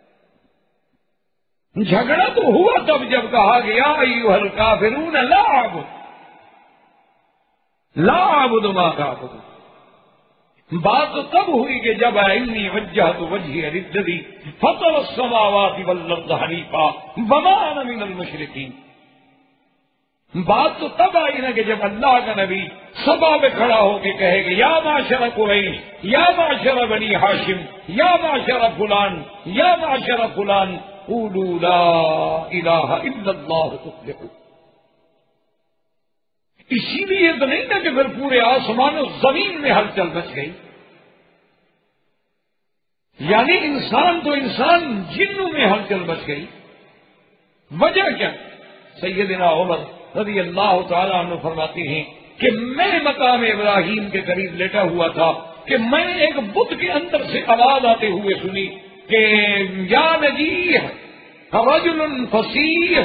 جھگڑا تو ہوا تب جب کہا گیا ایھا الکافرون لا اعبد ما تعبدون۔ بات تو تب ہوئی کہ جب انی وجہت وجہی للذی فطر السماوات والارض حنیفا وما انا من المشرکین۔ بات تو تب آئی نا کہ جب اللہ کا نبی سبا میں کھڑا ہو کے کہے گا یا معشر قریش، یا معشر بنی ہاشم، یا معشر فلان، یا معشر فلان قولوا لا الہ الا اللہ تفلحوا۔ اسی لیے تو نہیں نا کہ پھر پورے آسمان و زمین میں ہلچل مچ گئی، یعنی انسان تو انسان، جنوں میں ہلچل مچ گئی۔ وجہ کیا؟ سیدنا عمر رضی اللہ تعالیٰ عنہ فرماتے ہیں کہ میں مقام ابراہیم کے قریب لیٹا ہوا تھا کہ میں نے ایک بت کے اندر سے آواز آتے ہوئے سنی کہ یا نجیح رجل فصیح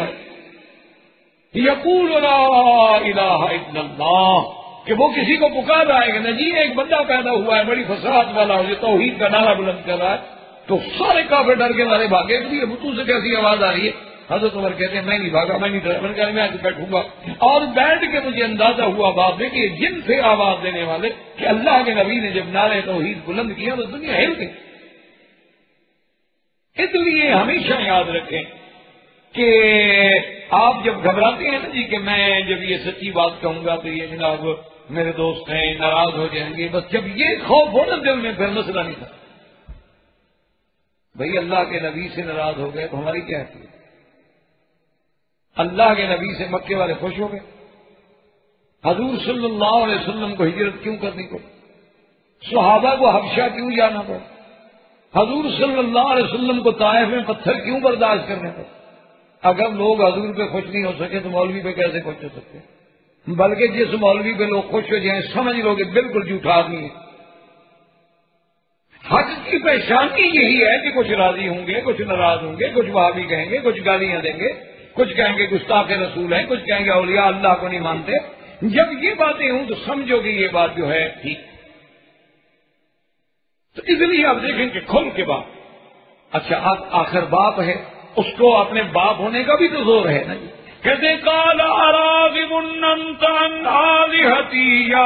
یقول لا الہ الا اللہ، کہ وہ کسی کو پکار رہا ہے کہ نجیح ایک بندہ پیدا ہوا ہے بڑی فصاحت والا، یہ توحید کا نعرہ بلند کر رہا ہے۔ تو سارے کافر ڈر کے مارے بھاگے، یہ بتوں سے کیسی آواز آ رہی ہے؟ حضرت عمر کہتے ہیں میں نہیں بھاگا، میں نہیں ڈرا، میں نے کہا میں آج بیٹھوں گا، اور بیٹھ کے مجھے اندازہ ہوا بعد میں کہ یہ جن سے آواز دینے والے کہ اللہ کے نبی نے جب نعرہ توحید بلند کیا تو دنیا ہل گئی۔ اس لیے ہمیشہ یاد رکھیں کہ آپ جب گھبراتے ہیں نا جی کہ میں جب یہ سچی بات کہوں گا تو یہ جناب میرے دوست ہیں ناراض ہو جائیں گے، بس جب یہ خوف ہو نا دل میں پھر مسئلہ نہیں تھا۔ بھائی اللہ کے نبی سے ناراض ہو گئے تو ہماری کیا ہے؟ اللہ کے نبی سے مکے والے خوش ہو گئے، حضور صلی اللہ علیہ وسلم کو ہجرت کیوں کرنی پڑی، صحابہ کو حبشہ کیوں جانا پڑا، حضور صلی اللہ علیہ وسلم کو طائف میں پتھر کیوں برداشت کرنے پڑے؟ اگر لوگ حضور پہ خوش نہیں ہو سکے تو مولوی پہ کیسے خوش ہو سکتے؟ بلکہ جس مولوی پہ لوگ خوش ہو جائیں سمجھ لو کہ بالکل جھوٹا آدمی ہے۔ حق کی پہچانی یہی ہے کہ کچھ راضی ہوں گے، کچھ ناراض ہوں گے، کچھ وہابی کہیں گے، کچھ گالیاں دیں گے، کچھ کہیں گے گستاخ رسول ہیں، کچھ کہیں گے اولیاء اللہ کو نہیں مانتے۔ جب یہ باتیں ہوں تو سمجھو کہ یہ بات جو ہے ٹھیک۔ تو اس لیے آپ دیکھیں کہ کھل کے بات اچھا آخر باپ ہے، اس کو اپنے باپ ہونے کا بھی تو زور ہے نا جی. کہتے قال اراغب انت عن آلہتی یا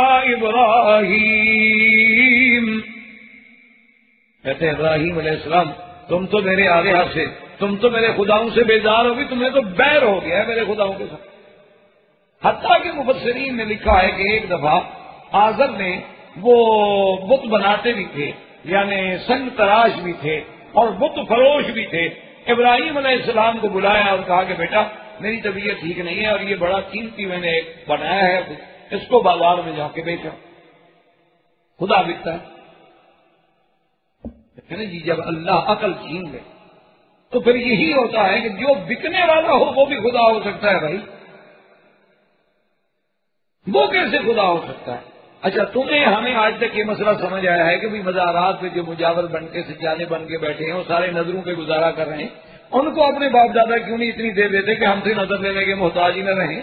ابراہیم، کہتے ابراہیم علیہ السلام تم تو میرے آلہہ سے، تم تو میرے خداؤں سے بیزار ہوگی، تمہیں تو بیر ہو گیا ہے میرے خداؤں کے ساتھ. حتیٰ کہ مفسرین نے لکھا ہے کہ ایک دفعہ آزر نے وہ بت بناتے بھی تھے، یعنی سنگ تراش بھی تھے اور بت فروش بھی تھے. ابراہیم علیہ السلام کو بلایا اور کہا کہ بیٹا میری طبیعت ٹھیک نہیں ہے اور یہ بڑا قیمتی میں نے بنایا ہے، اس کو بازار میں جا کے بیچا، خدا بکتا ہے. جی جب اللہ عقل چھین لے تو پھر یہی ہوتا ہے کہ جو بکنے والا ہو وہ بھی خدا ہو سکتا ہے بھائی، وہ کیسے خدا ہو سکتا ہے؟ اچھا تمہیں ہمیں آج تک یہ مسئلہ سمجھ آیا ہے کہ مزارات پہ جو مجاور بن کے سجادے بن کے بیٹھے ہیں وہ سارے نظروں پہ گزارا کر رہے ہیں، ان کو اپنے باپ دادا کیوں نہیں اتنی دے دیتے کہ ہم سے نظر لینے کے محتاج ہی نہ رہیں؟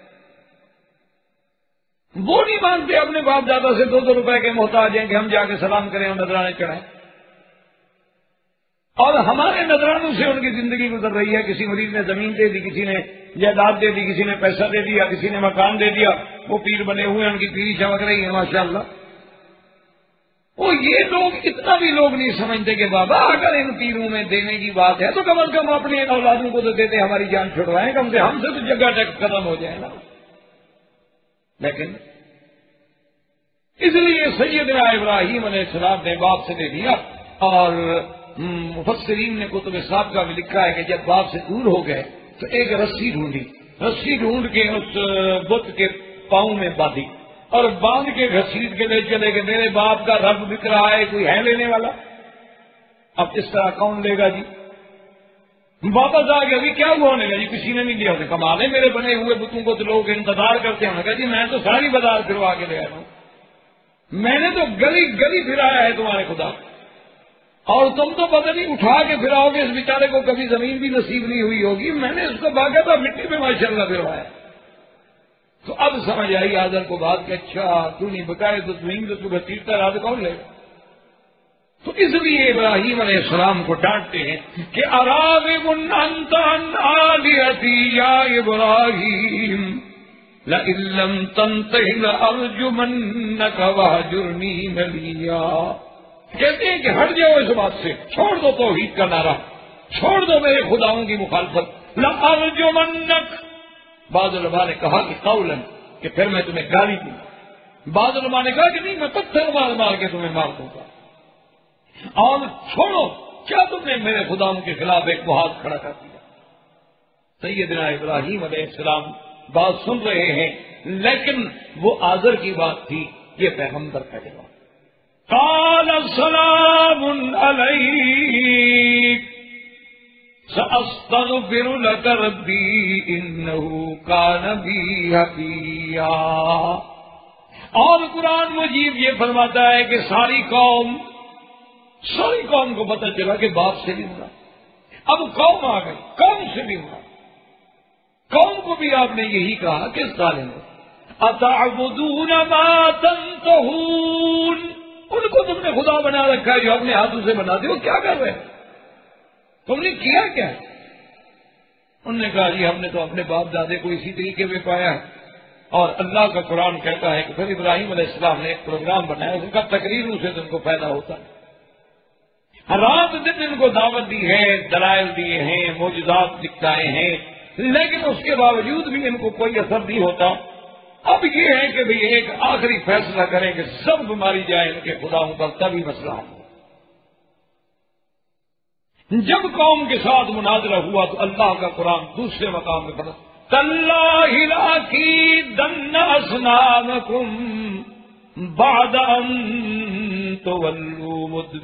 وہ نہیں مانتے اپنے باپ دادا سے 2-2 روپے کے محتاج ہیں کہ ہم جا کے سلام کریں اور نذرانے چڑھائیں، اور ہمارے نذرانوں سے ان کی زندگی گزر رہی ہے. کسی مریض نے زمین دے دی، کسی نے جائیداد دے دی، کسی نے پیسہ دے دیا، کسی نے مکان دے دیا، وہ پیر بنے ہوئے ہیں، ان کی پیری چمک رہی ہے ماشاءاللہ. وہ یہ لوگ اتنا بھی لوگ نہیں سمجھتے کہ بابا اگر ان پیروں میں دینے کی بات ہے تو کم از کم اپنے اولادوں کو تو دیتے ہماری جان چھڑوائیں، کم سے ہم سے تو جگہ ٹیکس ختم ہو جائے نا. لیکن اس لیے سیدنا ابراہیم علیہ السلام نے باپ سے دے دیا. اور مفسرین نے کتب صاحب کا بھی لکھا ہے کہ جب باپ سے دور ہو گئے تو ایک رسی ڈھونڈی، رسی ڈھونڈ کے اس بت کے پاؤں میں باندھی اور باندھ کے گھسیٹ کے لے چلے کہ میرے باپ کا رب بک رہا ہے، کوئی ہے لینے والا؟ اب اس طرح کون لے گا جی؟ واپس آ گیا، ابھی کیا ہوا؟ ہونے گا جی کسی نے نہیں لیا. کمال ہے میرے بنے ہوئے بتوں کو تو لوگ انتظار کرتے ہیں. کہا جی میں تو ساری بازار پھروا کے لے آیا ہوں، میں نے تو گلی گلی پھرایا ہے تمہارے خدا، اور تم تو پتہ نہیں اٹھا کے پھراؤ گے. اس بیچارے کو کبھی زمین بھی نصیب نہیں ہوئی ہوگی، میں نے اس کو باقاعدہ مٹی میں ماشاءاللہ پھروایا. تو اب سمجھ آئی آدر کو بات کہ اچھا تو نہیں بتائے تو زمین تو تو گھسیٹتا رہا تو کون لے گا؟ تو اس لیے ابراہیم علیہ السلام کو ڈانٹتے ہیں کہ اراغب انت عن آلہتی یا ابراہیم لئن لم تنتہ لأرجمنک وہجرنی ملیا. کہتے ہیں کہ ہٹ جاؤ اس بات سے، چھوڑ دو توحید کا نعرہ، چھوڑ دو میرے خداؤں کی مخالفت. لأرجمنک، بعض علماء نے کہا کہ قولا کہ پھر میں تمہیں گالی دوں گا، بعض علماء نے کہا کہ نہیں میں پتھر مار مار کے تمہیں مار دوں گا. اور چھوڑو، کیا تم نے میرے خداؤں کے خلاف ایک محاذ کھڑا کر دیا؟ سیدنا ابراہیم علیہ السلام بات سن رہے ہیں، لیکن وہ آزر کی بات تھی، یہ پیغمبر کا جواب. قال سلام علیک سأستغفر لك ربی انہ کان بی حفیا. اور قرآن مجید یہ فرماتا ہے کہ ساری قوم کو پتہ چلا کہ باپ سے بھی ہوا. اب قوم آ گئی، قوم سے بھی ہوا. قوم کو بھی آپ نے یہی کہا کس ظالم کو، اتعبدون ما تنتہون، ان کو تم نے خدا بنا رکھا ہے جو اپنے ہاتھوں سے بناتے ہو. کیا کر رہے تم نے کیا کیا؟ انہوں نے کہا جی ہم نے تو اپنے باپ دادے کو اسی طریقے میں پایا ہے. اور اللہ کا قرآن کہتا ہے کہ پھر ابراہیم علیہ السلام نے ایک پروگرام بنایا، ان کا تقریروں سے ان کو فائدہ ہوتا ہے. رات دن ان کو دعوت دی ہے، دلائل دیے ہیں، معجزات دکھائے ہیں، لیکن اس کے باوجود بھی ان کو کوئی اثر نہیں ہوتا. اب یہ ہے کہ بھئی ایک آخری فیصلہ کریں کہ سب ماری جائے ان کے خداؤں پر، تبھی مسئلہ ہو. جب قوم کے ساتھ مناظرہ ہوا تو اللہ کا قرآن دوسرے مقام میں پڑھا، تاللہ لأکیدن اصنامکم بعد ان تولوا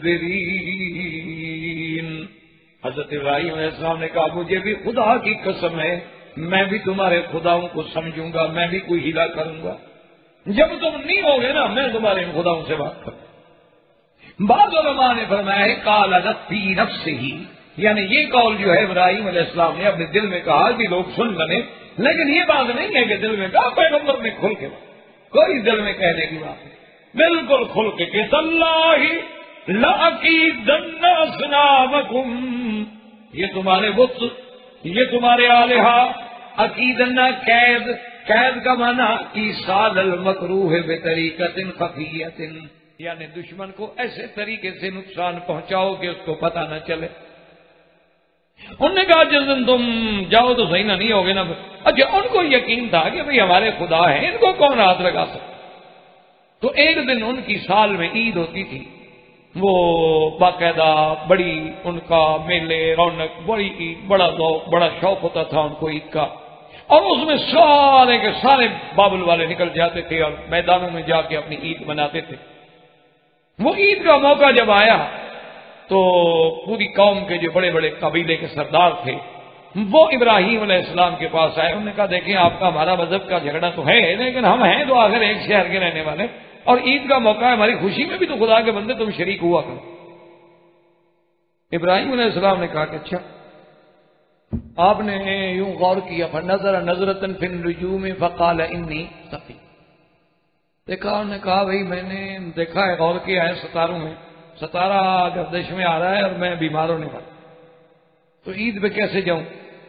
مدبرین. حضرت ابراہیم علیہ السلام نے کہا مجھے بھی خدا کی قسم ہے میں بھی تمہارے خداؤں کو سمجھوں گا، میں بھی کوئی ہیلا کروں گا. جب تم نہیں ہوگے نا میں تمہارے خداؤں سے بات کروں. بعض علماء نے فرمایا ہے قال فی نفسہ، یعنی یہ قول جو ہے ابراہیم علیہ السلام نے اپنے دل میں کہا کہ لوگ سن بنے، لیکن یہ بات نہیں ہے کہ دل میں کہا. پیغمبر نے کھل کے کوئی دل میں کہنے کی بات نہیں، بالکل کھل کے کہ اللہ لَأَكِيدَنَّ أَصْنَامَكُمْ، یہ تمہارے بت، یہ تمہارے آلہہ، عقیدنا قید کا معنی ایصال المکروہ بطریقۃ خفیۃ، یعنی دشمن کو ایسے طریقے سے نقصان پہنچاؤ کہ اس کو پتہ نہ چلے۔ انہوں نے کہا جس دن تم جاؤ تو صحیح نہ نہیں ہوگے نا۔ اچھا ان کو یقین تھا کہ بھئی ہمارے خدا ہیں، ان کو کون ہاتھ لگا سکتا۔ تو ایک دن ان کی سال میں عید ہوتی تھی، وہ باقاعدہ بڑی ان کا میلے رونق، بڑی عید، بڑا ذوق، بڑا شوق ہوتا تھا ان کو عید کا، اور اس میں سارے کے سارے بابل والے نکل جاتے تھے اور میدانوں میں جا کے اپنی عید مناتے تھے۔ وہ عید کا موقع جب آیا تو پوری قوم کے جو بڑے بڑے قبیلے کے سردار تھے وہ ابراہیم علیہ السلام کے پاس آئے۔ انہوں نے کہا دیکھیں آپ کا ہمارا مذہب کا جھگڑا تو ہے، لیکن ہم ہیں تو آخر ایک شہر کے رہنے والے، اور عید کا موقع ہے، ہماری خوشی میں بھی تو خدا کے بندے تم شریک ہوا کرو۔ ابراہیم علیہ السلام نے کہا کہ اچھا، آپ نے یوں غور کیا، فنظر نظرۃ فی النجوم فقال انی سقیم، دیکھا، انہوں نے کہا بھئی میں نے دیکھا ہے، غور کیا ہے ستاروں میں، ستارہ گردش میں آ رہا ہے اور میں بیمار ہونے والا، تو عید پہ کیسے جاؤں؟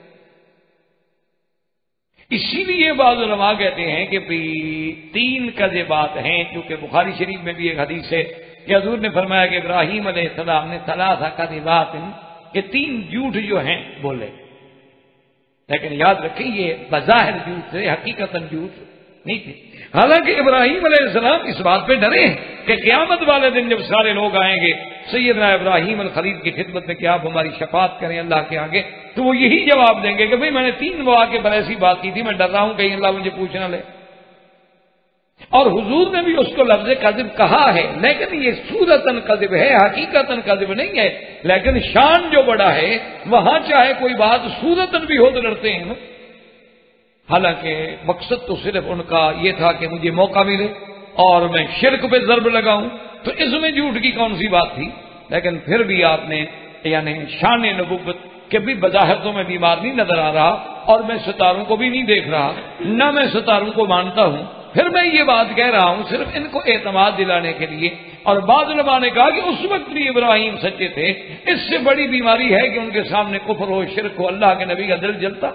اسی لیے بعض علماء کہتے ہیں کہ تین کذبات ہیں، کیونکہ بخاری شریف میں بھی ایک حدیث ہے کہ حضور نے فرمایا کہ ابراہیم علیہ السلام نے ثلاث کذبات، کہ تین جھوٹ جو ہیں بولے، لیکن یاد رکھیں یہ بظاہر جھوٹ تھے، حقیقتاً جھوٹ نہیں تھے۔ حالانکہ ابراہیم علیہ السلام اس بات پہ ڈرے ہیں کہ قیامت والے دن جب سارے لوگ آئیں گے سیدنا ابراہیم الخلیل کی خدمت میں کہ آپ ہماری شفاعت کریں اللہ کے آگے، تو وہ یہی جواب دیں گے کہ بھئی میں نے 3 مواقع پر ایسی بات کی تھی، میں ڈر رہا ہوں کہیں اللہ مجھے پوچھ نہ لے۔ اور حضور نے بھی اس کو لفظ کذب کہا ہے، لیکن یہ صورتاً کذب ہے، حقیقتاً کذب نہیں ہے، لیکن شان جو بڑا ہے وہاں چاہے کوئی بات صورتاً بھی ہو تو ڈرتے ہیں نا۔ حالانکہ مقصد تو صرف ان کا یہ تھا کہ مجھے موقع ملے اور میں شرک پہ ضرب لگاؤں، تو اس میں جھوٹ کی کون سی بات تھی؟ لیکن پھر بھی آپ نے یعنی شان نبوت کہ بھی بظاہر تو میں بیمار نہیں نظر آ رہا اور میں ستاروں کو بھی نہیں دیکھ رہا، نہ میں ستاروں کو مانتا ہوں، پھر میں یہ بات کہہ رہا ہوں صرف ان کو اعتماد دلانے کے لیے۔ اور بعض علماء نے کہا کہ اس وقت بھی ابراہیم سچے تھے، اس سے بڑی بیماری ہے کہ ان کے سامنے کفر ہو، شرک ہو، اللہ کے نبی کا دل جلتا۔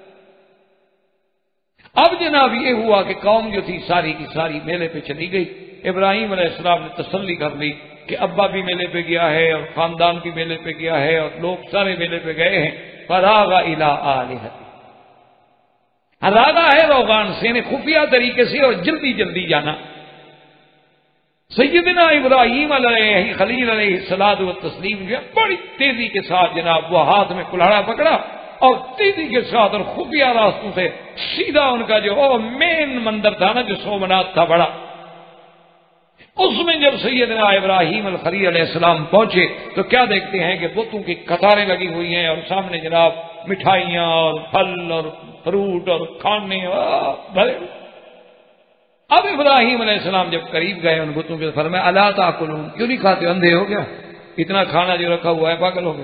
اب جناب یہ ہوا کہ قوم جو تھی ساری کی ساری میلے پہ چلی گئی۔ ابراہیم علیہ السلام نے تسلی کر لی کہ ابا بھی میلے پہ گیا ہے اور خاندان بھی میلے پہ گیا ہے اور لوگ سارے میلے پہ گئے ہیں۔ فراغ الی آلہتہ، راغا ہے روغان سے، یعنی خفیہ طریقے سے اور جلدی جلدی جانا۔ سیدنا ابراہیم علیہ خلیل علیہ الصلوۃ والتسلیم جو ہے بڑی تیزی کے ساتھ جناب وہ ہاتھ میں کلہاڑا پکڑا اور تیزی کے ساتھ اور خفیہ راستوں سے سیدھا ان کا جو مین مندر تھا نا جو سومنات تھا بڑا، اس میں جب سیدنا ابراہیم الخلیل علیہ السلام پہنچے تو کیا دیکھتے ہیں کہ بتوں کی قطاریں لگی ہوئی ہیں اور سامنے جناب مٹھائیاں اور پھل اور فروٹ اور کھانے بھرے۔ اب ابراہیم علیہ السلام جب قریب گئے ان بتوں کے، فرمایا الا تاکلون، کیوں نہیں کھاتے، اندھے ہو گیا، اتنا کھانا جو رکھا ہوا ہے پاگل ہو گئے؟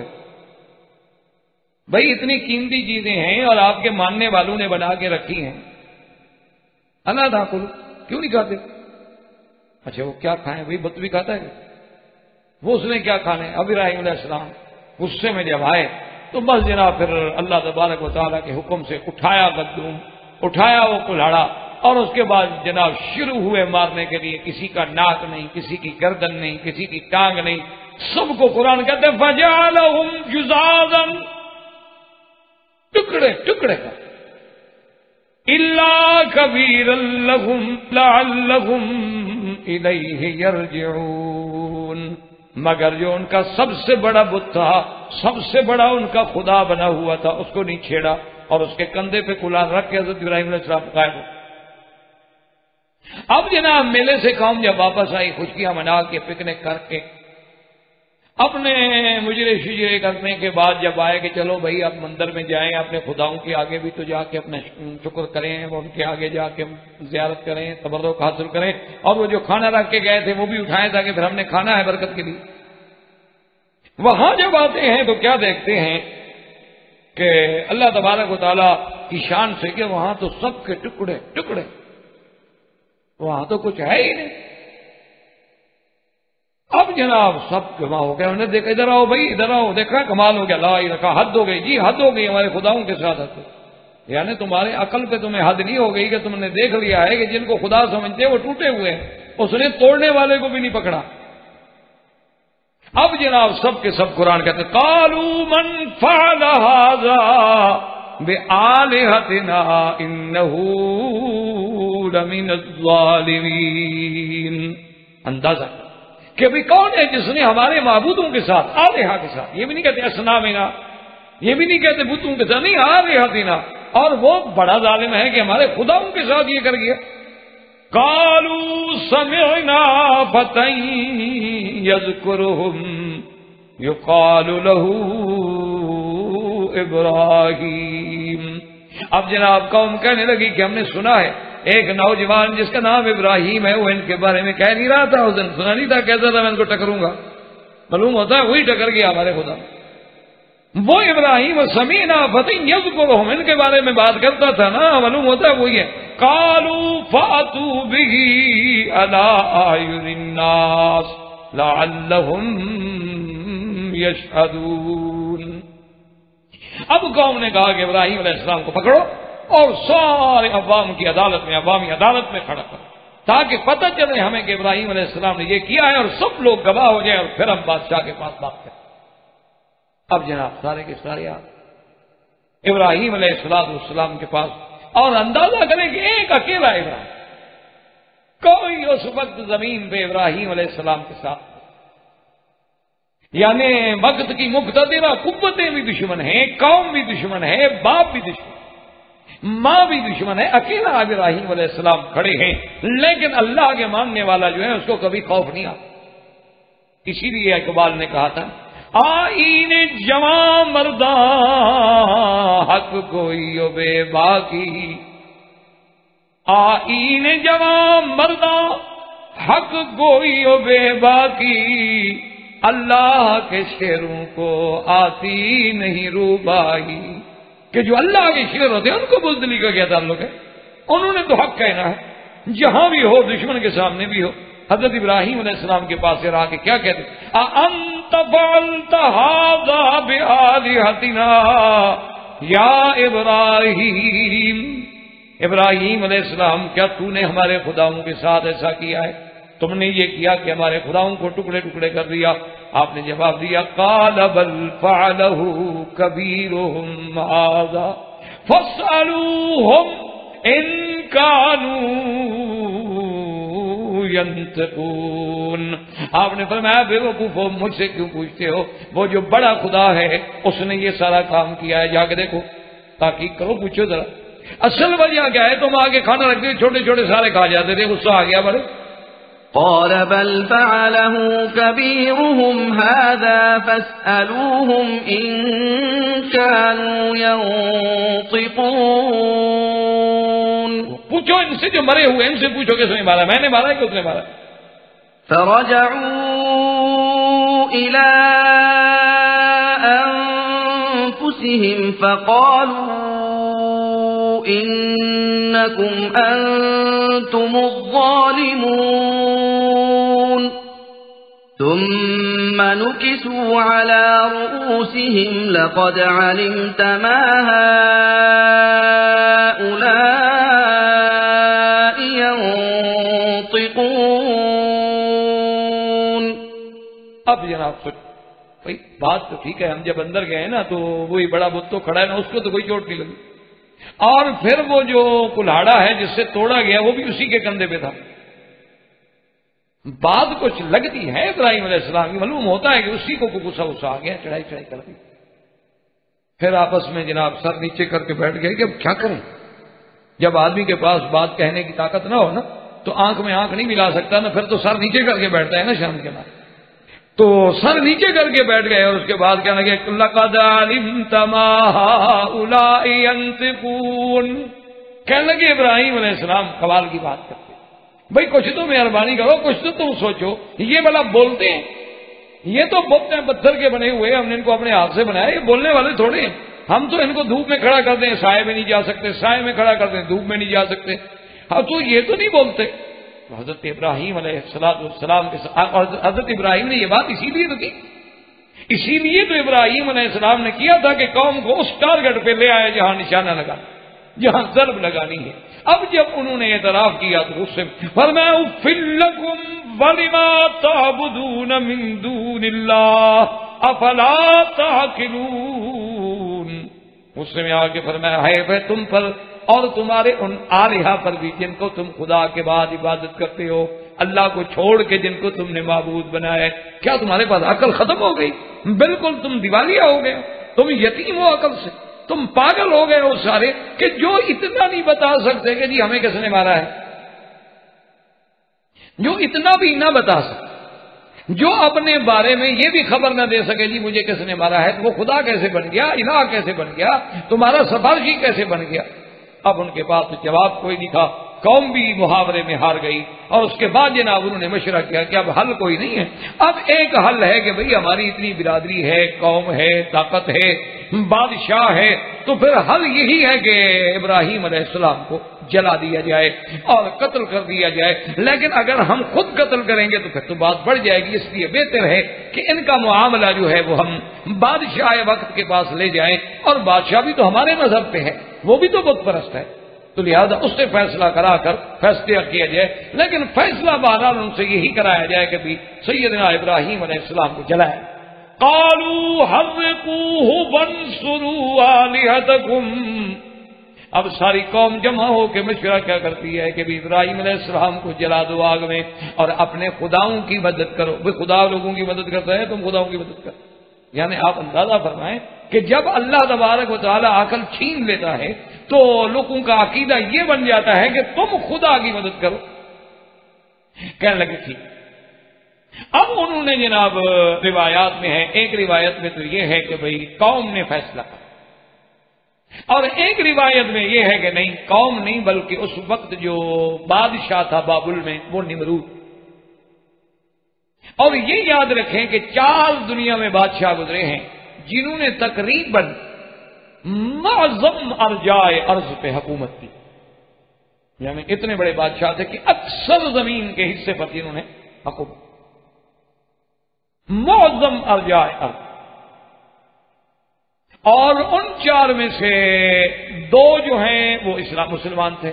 بھائی اتنی قیمتی چیزیں ہیں اور آپ کے ماننے والوں نے بنا کے رکھی ہیں، الا تاکلون، کیوں نہیں کھاتے؟ اچھا وہ کیا کھائیں؟ بھائی بت بھی کھاتا ہے، وہ اس نے کیا کھانا ہے؟ اب ابراہیم علیہ السلام غصے میں جب آئے تو بس جناب پھر اللہ تبارک و تعالیٰ کے حکم سے اٹھایا گدوم، اٹھایا وہ کلہاڑا، اور اس کے بعد جناب شروع ہوئے مارنے کے لیے۔ کسی کا ناک نہیں، کسی کی گردن نہیں، کسی کی ٹانگ نہیں، سب کو قرآن کہتے ہیں فجعلہم جزازا، ٹکڑے ٹکڑے کا، الا کبیرا لہم لعلہم الیہ یرجعون، مگر جو ان کا سب سے بڑا بت تھا، سب سے بڑا ان کا خدا بنا ہوا تھا، اس کو نہیں چھیڑا اور اس کے کندھے پہ کلہاڑ رکھ کے حضرت ابراہیم علیہ السلام قائم ہو۔ اب جناب میلے سے قوم جب واپس آئی خوشیاں منا کے پکنک کر کے اپنے مجرے شجرے کرنے کے بعد جب آئے کہ چلو بھائی اب مندر میں جائیں، اپنے خداؤں کے آگے بھی تو جا کے اپنا شکر کریں، ان کے آگے جا کے زیارت کریں، تبرک حاصل کریں، اور وہ جو کھانا رکھ کے گئے تھے وہ بھی اٹھائیں تاکہ پھر ہم نے کھانا ہے برکت کے لیے۔ وہاں جب آتے ہیں تو کیا دیکھتے ہیں کہ اللہ تبارک و تعالیٰ کی شان سے کہ وہاں تو سب کے ٹکڑے ٹکڑے، وہاں تو کچھ ہے ہی نہیں۔ اب جناب سب جمع ہو گئے، انہوں نے دیکھا ادھر آؤ بھائی ادھر آؤ، دیکھا کمال ہو گیا، لا الہ، حد ہو گئی جی، حد ہو گئی ہمارے خداؤں کے ساتھ حد، یعنی تمہارے عقل پہ تمہیں حد نہیں ہو گئی کہ تم نے دیکھ لیا ہے کہ جن کو خدا سمجھتے وہ ٹوٹے ہوئے ہیں، اس نے توڑنے والے کو بھی نہیں پکڑا۔ اب جناب سب کے سب قرآن کہتے ہیں قالوا من فعل هذا بآلہتنا انہ لمن الظالمین، اندازہ کہ بھی کون ہے جس نے ہمارے معبودوں کے ساتھ، آلہہ کے ساتھ، یہ بھی نہیں کہتے اسنامنا، یہ بھی نہیں کہتے بتوں کے ساتھ، نہیں آلہتنا، اور وہ بڑا ظالم ہے کہ ہمارے خداؤں کے ساتھ یہ کر گیا۔ قالوا سمعنا فتى يذكرهم يقال له ابراہیم، اب جناب قوم کہنے لگی کہ ہم نے سنا ہے ایک نوجوان جس کا نام ابراہیم ہے، وہ ان کے بارے میں کہہ نہیں رہا تھا، اس دن سنا نہیں تھا، کہتا تھا میں ان کو ٹکروں گا، معلوم ہوتا ہے وہی ٹکر گیا ہمارے خدا، وہ ابراہیم سمینا فتى یذکرہم، ان کے بارے میں بات کرتا تھا نا، معلوم ہوتا ہے وہی ہے۔ قالوا فاتوا به على اعین الناس لعلهم یشهدون، اب قوم نے کہا کہ ابراہیم علیہ السلام کو پکڑو اور سارے عوام کی عدالت میں، عوامی عدالت میں کھڑا کرو، تاکہ پتہ چلے ہمیں کہ ابراہیم علیہ السلام نے یہ کیا ہے، اور سب لوگ گواہ ہو جائیں، اور پھر ہم بادشاہ کے پاس بات کریں۔ اب جناب سارے کے سارے ابراہیم علیہ السلام کے پاس، اور اندازہ کریں کہ ایک اکیلا ابراہیم، کوئی اس وقت زمین پہ ابراہیم علیہ السلام کے ساتھ، یعنی وقت کی مقتدرہ قوتیں بھی دشمن ہیں، قوم بھی دشمن ہے، باپ بھی دشمن، ماں بھی دشمن ہے، اکیلا ابراہیم علیہ السلام کھڑے ہیں، لیکن اللہ کے ماننے والا جو ہے اس کو کبھی خوف نہیں آتا۔ اسی لیے اقبال نے کہا تھا آئین جواں مرداں حق کوئی و بے باقی، آئین جواں مرداں حق کوئی و بے باقی، اللہ کے شعروں کو آتی نہیں روبائی، کہ جو اللہ کے شعر ہوتے ہیں ان کو بزدلی کا کیا تعلق ہے، انہوں نے تو حق کہنا ہے، جہاں بھی ہو، دشمن کے سامنے بھی ہو۔ حضرت ابراہیم علیہ السلام کے پاس سے رہا کہ کیا کہتے اَأَنْتَ فَعَلْتَ هَذَا بِآلِهَتِنَا یا ابراہیم، ابراہیم علیہ السلام کیا تو نے ہمارے خداؤں کے ساتھ ایسا کیا ہے، تم نے یہ کیا کہ ہمارے خداؤں کو ٹکڑے ٹکڑے کر دیا؟ آپ نے جواب دیا قَالَ بَلْ فَعَلَهُ كَبِيرُهُمْ هَذَا فَاسْأَلُوهُمْ إِنْ كَانُوا ينطقون، آپ نے فرمایا بے وقوفو مجھ سے کیوں پوچھتے ہو، وہ جو بڑا خدا ہے اس نے یہ سارا کام کیا ہے، جا کے دیکھو، تحقیق کرو، پوچھو ذرا اصل وجہ کیا ہے، تم آگے کھانا رکھتے چھوٹے چھوٹے سارے کھا جاتے تھے، غصہ آ گیا بڑے۔ قال بل فعله كبيرهم هذا فاسألوهم إن كانوا ينطقون، پوچھو ان سے جو مرے ہوئے، ان سے پوچھو کس نے مارا، میں نے مارا ہے کہ اس نے مارا؟ فرجعوا إلى أنفسهم فقالوا إنكم أنتم الظالمون، ثم نكسوا على رؤوسهم لقد علمت ما هؤلاء ينطقون۔ اب جناب سوچ بھائی بات تو ٹھیک ہے، ہم جب اندر گئے نا تو وہی بڑا بت تو کھڑا ہے نا، اس کو تو کوئی چوٹ نہیں لگی، اور پھر وہ جو کلاڑا ہے جس سے توڑا گیا وہ بھی اسی کے کندھے پہ تھا، بات کچھ لگتی ہے ابراہیم علیہ السلام کی، معلوم ہوتا ہے کہ اسی کو غصہ غصہ آ گیا، چڑھائی چڑھائی کر دی، پھر آپس میں جناب سر نیچے کر کے بیٹھ گئے کہ اب کیا کریں، جب آدمی کے پاس بات کہنے کی طاقت نہ ہو نا تو آنکھ میں آنکھ نہیں ملا سکتا نا، پھر تو سر نیچے کر کے بیٹھتا ہے نا شرم کے بعد، تو سر نیچے کر کے بیٹھ گئے، اور اس کے بعد کہنے لگے لَقَدْ عَلِمْتَ مَا هَؤُلَاءِ يَنطِقُونَ، کہنے لگے ابراہیم علیہ السلام قوال کی بات کرتے، بھئی کچھ تو مہربانی کرو، کچھ تو تم سوچو، یہ بلا بولتے ہیں، یہ تو بت ہیں پتھر کے بنے ہوئے، ہم نے ان کو اپنے ہاتھ سے بنایا، یہ بولنے والے تھوڑے ہیں، ہم تو ان کو دھوپ میں کھڑا کر دیں سائے میں نہیں جا سکتے، سائے میں کھڑا کر دیں دھوپ میں نہیں جا سکتے، ہاں تو یہ تو نہیں بولتے، تو حضرت ابراہیم علیہ السلام کے ساتھ، اور حضرت ابراہیم نے یہ بات اسی لیے تو کی، اسی لیے تو ابراہیم علیہ السلام نے کیا تھا کہ قوم کو اس ٹارگٹ پہ لے آئے جہاں نشانہ لگا، جہاں ضرب لگانی ہے۔ اب جب انہوں نے اعتراف کیا تو اس سے فرمایا اُفِّ لَكُمْ وَلِمَا تَعْبُدُونَ مِن دُونِ اللَّهِ أَفَلَا تَعْقِلُونَ، غصے میں آ کے فرمایا ہے تم پر اور تمہارے ان آلہہ پر بھی جن کو تم خدا کے بعد عبادت کرتے ہو، اللہ کو چھوڑ کے جن کو تم نے معبود بنایا ہے، کیا تمہارے پاس عقل ختم ہو گئی؟ بالکل تم دیوالیہ ہو گئے، تم یتیم ہو عقل سے، تم پاگل ہو گئے ہو سارے، کہ جو اتنا نہیں بتا سکتے کہ جی ہمیں کس نے مارا ہے، جو اتنا بھی نہ بتا سکتے، جو اپنے بارے میں یہ بھی خبر نہ دے سکے جی مجھے کس نے مارا ہے، تو وہ خدا کیسے بن گیا، الہ کیسے بن گیا، تمہارا سفارشی کیسے بن گیا؟ اب ان کے پاس جواب کوئی نہیں تھا، قوم بھی محاورے میں ہار گئی، اور اس کے بعد جناب انہوں نے مشورہ کیا کہ اب حل کوئی نہیں ہے، اب ایک حل ہے کہ بھئی ہماری اتنی برادری ہے، قوم ہے، طاقت ہے، بادشاہ ہے، تو پھر حل یہی ہے کہ ابراہیم علیہ السلام کو جلا دیا جائے اور قتل کر دیا جائے، لیکن اگر ہم خود قتل کریں گے تو پھر تو بات بڑھ جائے گی، اس لیے بہتر ہے کہ ان کا معاملہ جو ہے وہ ہم بادشاہ وقت کے پاس لے جائیں، اور بادشاہ بھی تو ہمارے مذہب پہ ہے، وہ بھی تو بت پرست ہے، تو لہذا اس سے فیصلہ کرا کر فیصلہ کیا جائے، لیکن فیصلہ بہرحال ان سے یہی کرایا جائے کہ بھی سیدنا ابراہیم علیہ السلام کو جلائے۔ قالوا حرقوه وانصروا آلهتكم، اب ساری قوم جمع ہو کے مشورہ کیا کرتی ہے کہ بھی ابراہیم علیہ السلام کو جلا دو آگ میں، اور اپنے خداؤں کی مدد کرو، وہ خدا لوگوں کی مدد کرتا ہے، تم خداؤں کی مدد کرو۔ یعنی آپ اندازہ فرمائیں کہ جب اللہ تبارک و تعالی عقل چھین لیتا ہے تو لوگوں کا عقیدہ یہ بن جاتا ہے کہ تم خدا کی مدد کرو۔ کہنے لگے ٹھیک۔ اب انہوں نے جناب روایات میں ہے، ایک روایت میں تو یہ ہے کہ بھئی قوم نے فیصلہ کیا، اور ایک روایت میں یہ ہے کہ نہیں قوم نہیں بلکہ اس وقت جو بادشاہ تھا بابل میں وہ نمرود۔ اور یہ یاد رکھیں کہ 4 دنیا میں بادشاہ گزرے ہیں جنہوں نے تقریباً معظم ارجائے ارض پہ حکومت کی، یعنی اتنے بڑے بادشاہ تھے کہ اکثر زمین کے حصے پر جنہوں نے حکومت، معظم ارجائے ارض۔ اور ان 4 میں سے 2 جو ہیں وہ اسلام مسلمان تھے،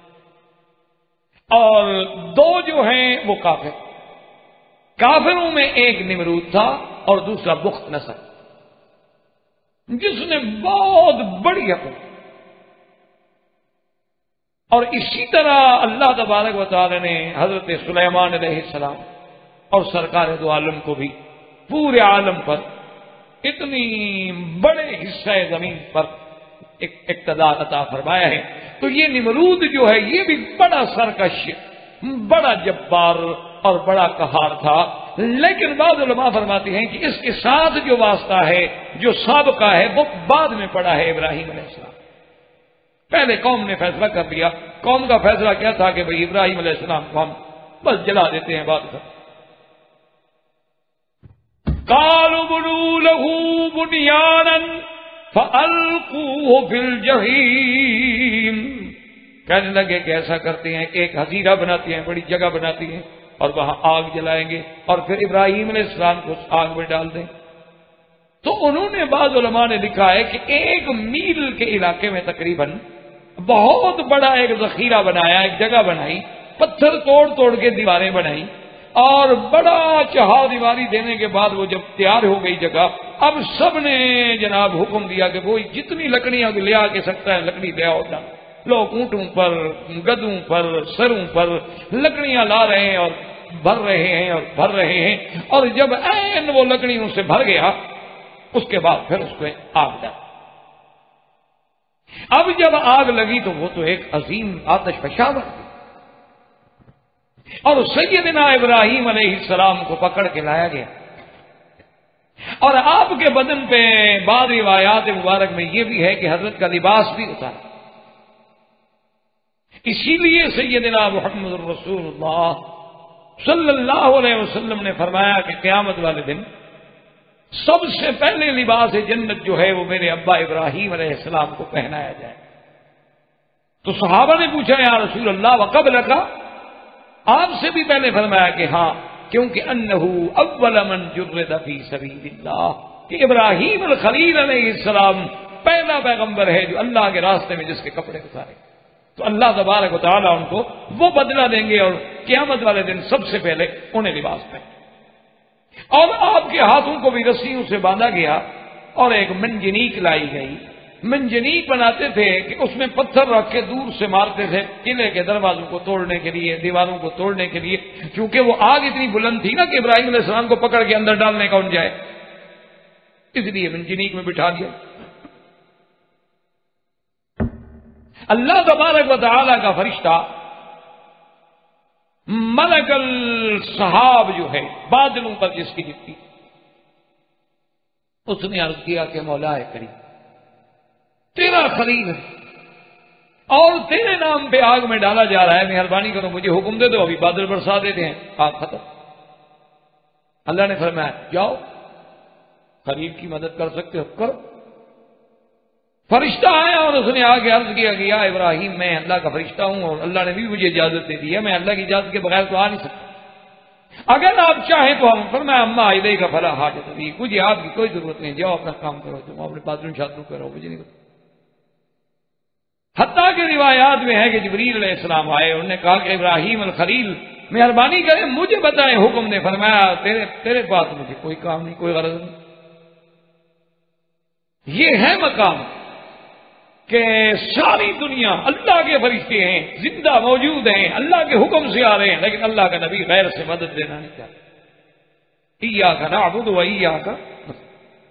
اور 2 جو ہیں وہ کافر۔ کافروں میں ایک نمرود تھا اور دوسرا بخت نصر، جس نے بہت بڑی حکومت، اور اسی طرح اللہ تبارک و تعالی نے حضرت سلیمان علیہ السلام اور سرکار دو عالم کو بھی پورے عالم پر اتنی بڑے حصہ زمین پر اقتدار عطا فرمایا ہے۔ تو یہ نمرود جو ہے یہ بھی بڑا سرکش، بڑا جبار اور بڑا قہار تھا، لیکن بعض علماء فرماتے ہیں کہ اس کے ساتھ جو واسطہ ہے، جو سابقہ ہے، وہ بعد میں پڑا ہے ابراہیم علیہ السلام۔ پہلے قوم نے فیصلہ کر دیا، قوم کا فیصلہ کیا تھا کہ بھئی ابراہیم علیہ السلام کو ہم بس جلا دیتے ہیں، بات کر۔ قالوا بنوا له بنيانا فألقوه في الجحيم، کہنے لگے کہ ایسا کرتے ہیں کہ ایک حظیرہ بناتے ہیں، بڑی جگہ بناتی ہیں، اور وہاں آگ جلائیں گے اور پھر ابراہیم علیہ السلام کو اس آگ میں ڈال دیں۔ تو انہوں نے بعض علماء نے لکھا ہے کہ 1 میل کے علاقے میں تقریباً بہت بڑا ایک ذخیرہ بنایا، ایک جگہ بنائی، پتھر توڑ توڑ کے دیواریں بنائی، اور بڑا چہا دیواری دینے کے بعد وہ جب تیار ہو گئی جگہ، اب سب نے جناب حکم دیا کہ وہ جتنی لکڑیاں لے آ کے سکتا ہے لکڑی لے آؤ۔ لوگ اونٹوں پر، گدوں پر، سروں پر لکڑیاں لا رہے ہیں اور بھر رہے ہیں اور بھر رہے ہیں، اور جب عین وہ لکڑیوں سے بھر گیا اس کے بعد پھر اس کو آگ ڈال۔ اب جب آگ لگی تو وہ تو ایک عظیم آتش فشاں بن گئی، اور سیدنا ابراہیم علیہ السلام کو پکڑ کے لایا گیا، اور آپ کے بدن پہ بعض روایات مبارک میں یہ بھی ہے کہ حضرت کا لباس بھی اتارا۔ اسی لیے سیدنا محمد رسول اللہ صلی اللہ علیہ وسلم نے فرمایا کہ قیامت والے دن سب سے پہلے لباس جنت جو ہے وہ میرے ابا ابراہیم علیہ السلام کو پہنایا جائے۔ تو صحابہ نے پوچھا یا رسول اللہ وقبلک، آپ سے بھی پہلے فرمایا کہ ہاں، کیونکہ انہو اول من جرد فی سبیل اللہ، کہ ابراہیم الخلیل علیہ السلام پہلا پیغمبر ہے جو اللہ کے راستے میں جس کے کپڑے اتارے، تو اللہ تبارک و تعالیٰ ان کو وہ بدلہ دیں گے، اور قیامت والے دن سب سے پہلے انہیں لباس پہنے، اور آپ کے ہاتھوں کو بھی رسیوں سے باندھا گیا، اور ایک منجنیق لائی گئی۔ منجنیق بناتے تھے کہ اس میں پتھر رکھ کے دور سے مارتے تھے قلعے کے دروازوں کو توڑنے کے لیے، دیواروں کو توڑنے کے لیے، کیونکہ وہ آگ اتنی بلند تھی نا کہ ابراہیم علیہ السلام کو پکڑ کے اندر ڈالنے کا ان جائے، اس لیے منجنیق میں بٹھا دیا۔ اللہ تبارک و تعالی کا فرشتہ ملک السحاب جو ہے، بادلوں پر جس کی لکھتی، اس نے عرض کیا کہ مولا کریم، تیرا خلیل ہے اور تیرے نام پہ آگ میں ڈالا جا رہا ہے، مہربانی کرو مجھے حکم دے دو، ابھی بادل برسا دیتے ہیں، آگ ختم۔ اللہ نے فرمایا جاؤ، خلیل کی مدد کر سکتے ہو کرو۔ فرشتہ آیا اور اس نے آگے عرض کیا کہ یا ابراہیم، میں اللہ کا فرشتہ ہوں اور اللہ نے بھی مجھے اجازت دے دی ہے، میں اللہ کی اجازت کے بغیر تو آ نہیں سکتا، اگر آپ چاہیں تو ہم۔ فرمایا اما الیک کا فلا حاجت بھی، مجھے آپ کی کوئی ضرورت نہیں، جاؤ اپنا کام کرو، تم اپنے باتوں شادروں کرو، مجھے نہیں پتا۔ حتیٰ کہ روایات میں ہے کہ جبریل علیہ السلام آئے، انہوں نے کہا کہ ابراہیم الخلیل مہربانی کریں مجھے بتائیں حکم نے۔ فرمایا تیرے پاس مجھے کوئی کام نہیں، کوئی غرض نہیں۔ یہ ہے مقام کہ ساری دنیا اللہ کے فرشتے ہیں، زندہ موجود ہیں، اللہ کے حکم سے آ رہے ہیں، لیکن اللہ کا نبی غیر سے مدد لینا نہیں چاہتا۔ ایاک نعبد و ایاک نستعین۔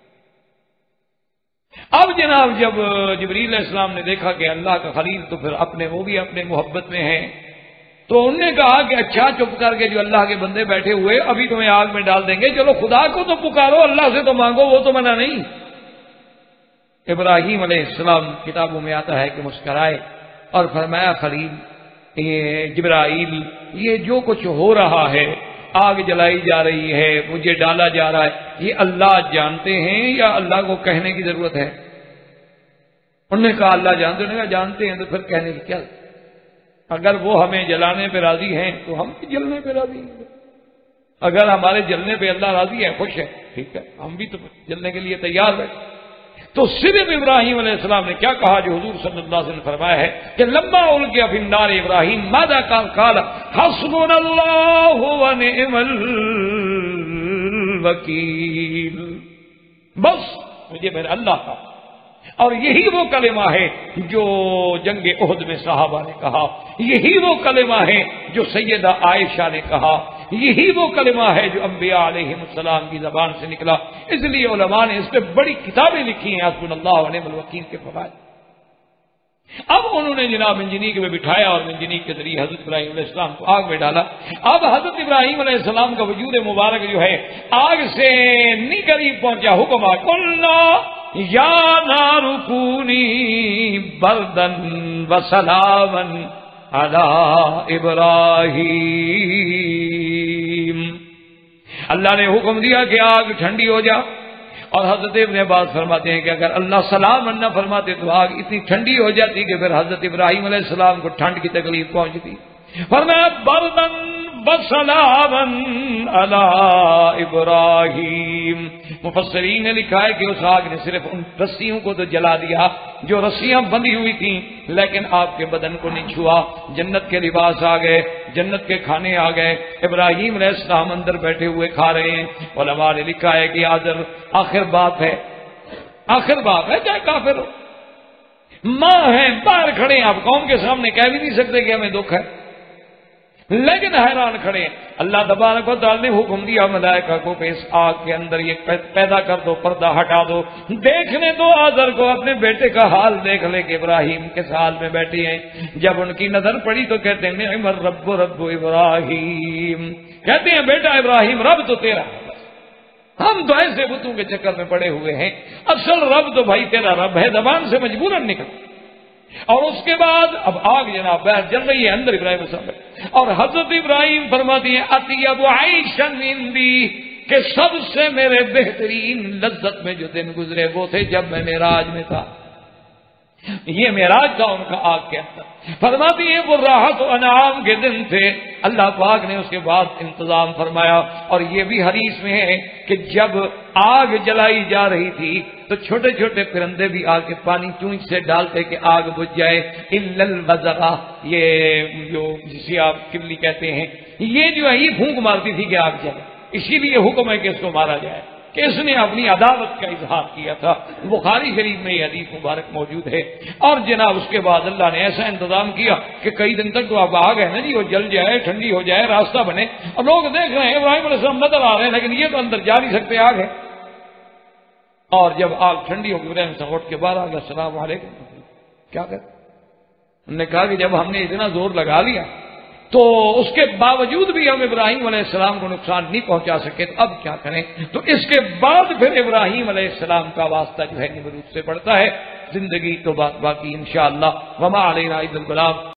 اب جناب جب جبریل علیہ السلام نے دیکھا کہ اللہ کا خلیل تو پھر وہ بھی اپنے محبت میں ہیں، تو انہوں نے کہا کہ اچھا چپ کر کے جو اللہ کے بندے بیٹھے ہوئے ابھی تمہیں آگ میں ڈال دیں گے، چلو خدا کو تو پکارو، اللہ سے تو مانگو، وہ تو منع نہیں۔ ابراہیم علیہ السلام کتابوں میں آتا ہے کہ مسکرائے اور فرمایا خلیل، جبرائیل، یہ جو کچھ ہو رہا ہے، آگ جلائی جا رہی ہے، مجھے ڈالا جا رہا ہے، یہ اللہ جانتے ہیں یا اللہ کو کہنے کی ضرورت ہے؟ انہوں نے کہا اللہ جانتے ہیں۔ جانتے ہیں تو پھر کہنے کی کیا؟ اگر وہ ہمیں جلانے پہ راضی ہیں تو ہم بھی جلنے پہ راضی ہیں، اگر ہمارے جلنے پہ اللہ راضی ہے، خوش ہے، ٹھیک ہے، ہم بھی تو جلنے کے لیے تیار ہیں۔ تو صرف ابراہیم علیہ السلام نے کیا کہا جو حضور صلی اللہ علیہ وسلم نے فرمایا ہے کہ لما القی فی النار ابراہیم ماذا قال حسبنا اللہ ونعم الوکیل، بس مجھے میرے اللہ کا، اور یہی وہ کلمہ ہے جو جنگ احد میں صحابہ نے کہا، یہی وہ کلمہ ہے جو سیدہ عائشہ نے کہا، یہی وہ کلمہ ہے جو انبیاء علیہ السلام کی زبان سے نکلا۔ اس لیے علماء نے اس پہ بڑی کتابیں لکھی ہیں، حسبنا اللہ ونعم الوکیل کے فوائد۔ اب انہوں نے جناب منجنیق میں بٹھایا اور منجنیق کے ذریعے حضرت ابراہیم علیہ السلام کو آگ میں ڈالا۔ اب حضرت ابراہیم علیہ السلام کا وجود مبارک جو ہے آگ سے نہیں قریب پہنچا، حکم آ قلنا یا نار کونی بردن وسلاما علی ابراہیم، اللہ نے حکم دیا کہ آگ ٹھنڈی ہو جا، اور حضرت ابن عباس فرماتے ہیں کہ اگر اللہ سلام نہ فرماتے تو آگ اتنی ٹھنڈی ہو جاتی کہ پھر حضرت ابراہیم علیہ السلام کو ٹھنڈ کی تکلیف پہنچتی۔ فرمایا بردن وسلاما علی ابراہیم۔ مفسرین نے لکھا ہے کہ اس آگ نے صرف ان رسیوں کو تو جلا دیا جو رسیاں بندھی ہوئی تھیں، لیکن آپ کے بدن کو نہیں چھوا۔ جنت کے لباس آ گئے، جنت کے کھانے آ گئے، ابراہیم علیہ السلام اندر بیٹھے ہوئے کھا رہے ہیں۔ علماء نے لکھا ہے کہ آخر بات ہے چاہے کافر ہو، ماں ہیں باہر کھڑے ہیں، آپ قوم کے سامنے کہہ بھی نہیں سکتے کہ ہمیں دکھ ہے، لیکن حیران کھڑے ہیں۔ اللہ تبارک و تعالی نے حکم دیا ملائکہ کو کہ اس آگ کے اندر یہ پیدا کر دو، پردہ ہٹا دو، دیکھنے دو آذر کو، اپنے بیٹے کا حال دیکھ لے کہ ابراہیم کس حال میں بیٹھے ہیں۔ جب ان کی نظر پڑی تو کہتے ہیں نعم الرب رب ابراہیم، کہتے ہیں بیٹا ابراہیم رب تو تیرا ہے، ہم تو ایسے بتوں کے چکر میں پڑے ہوئے ہیں، اصل رب تو بھائی تیرا رب ہے، زبان سے مجبوراً نکل۔ اور اس کے بعد اب آگ جناب باہر جل رہی ہے، اندر ابراہیم صاحب، اور حضرت ابراہیم فرماتی ہیں اطیب عیشا عندی، کہ سب سے میرے بہترین لذت میں جو دن گزرے وہ تھے جب میں معراج میں تھا۔ یہ معراج تھا ان کا آگ کے اندر. فرماتی ہے وہ راحت و انعام کے دن تھے. اللہ پاک نے اس کے بعد انتظام فرمایا. اور یہ بھی حدیث میں ہے کہ جب آگ جلائی جا رہی تھی تو چھوٹے چھوٹے پرندے بھی آ کے پانی چونچ سے ڈالتے کہ آگ بجھ جائے. الا البزغہ، یہ جو جسے آپ کبلی کہتے ہیں، یہ جو ہے یہ پھونک مارتی تھی کہ آگ جلے. اسی لیے حکم ہے کہ اس کو مارا جائے کہ اس نے اپنی عداوت کا اظہار کیا تھا. بخاری شریف میں یہ حدیث مبارک موجود ہے. اور جناب اس کے بعد اللہ نے ایسا انتظام کیا کہ کئی دن تک تو آپ آگ ہے نا جی وہ جل جائے، ٹھنڈی ہو جائے، راستہ بنے. اور لوگ دیکھ رہے ہیں ابراہیم علیہ السلام نظر آ رہے ہیں لیکن یہ تو اندر جا نہیں سکتے، آگ ہے. اور جب آگ ٹھنڈی ہوگی ابراہیم سے اٹھ کے باہر آ گیا، السلام علیکم. کیا کہتے انہوں نے کہا کہ جب ہم نے اتنا زور لگا لیا تو اس کے باوجود بھی ہم ابراہیم علیہ السلام کو نقصان نہیں پہنچا سکے، تو اب کیا کریں؟ تو اس کے بعد پھر ابراہیم علیہ السلام کا واسطہ جو ہے نمرود سے پڑتا ہے. زندگی تو بات باقی انشاءاللہ. وما علینا الا البلاغ.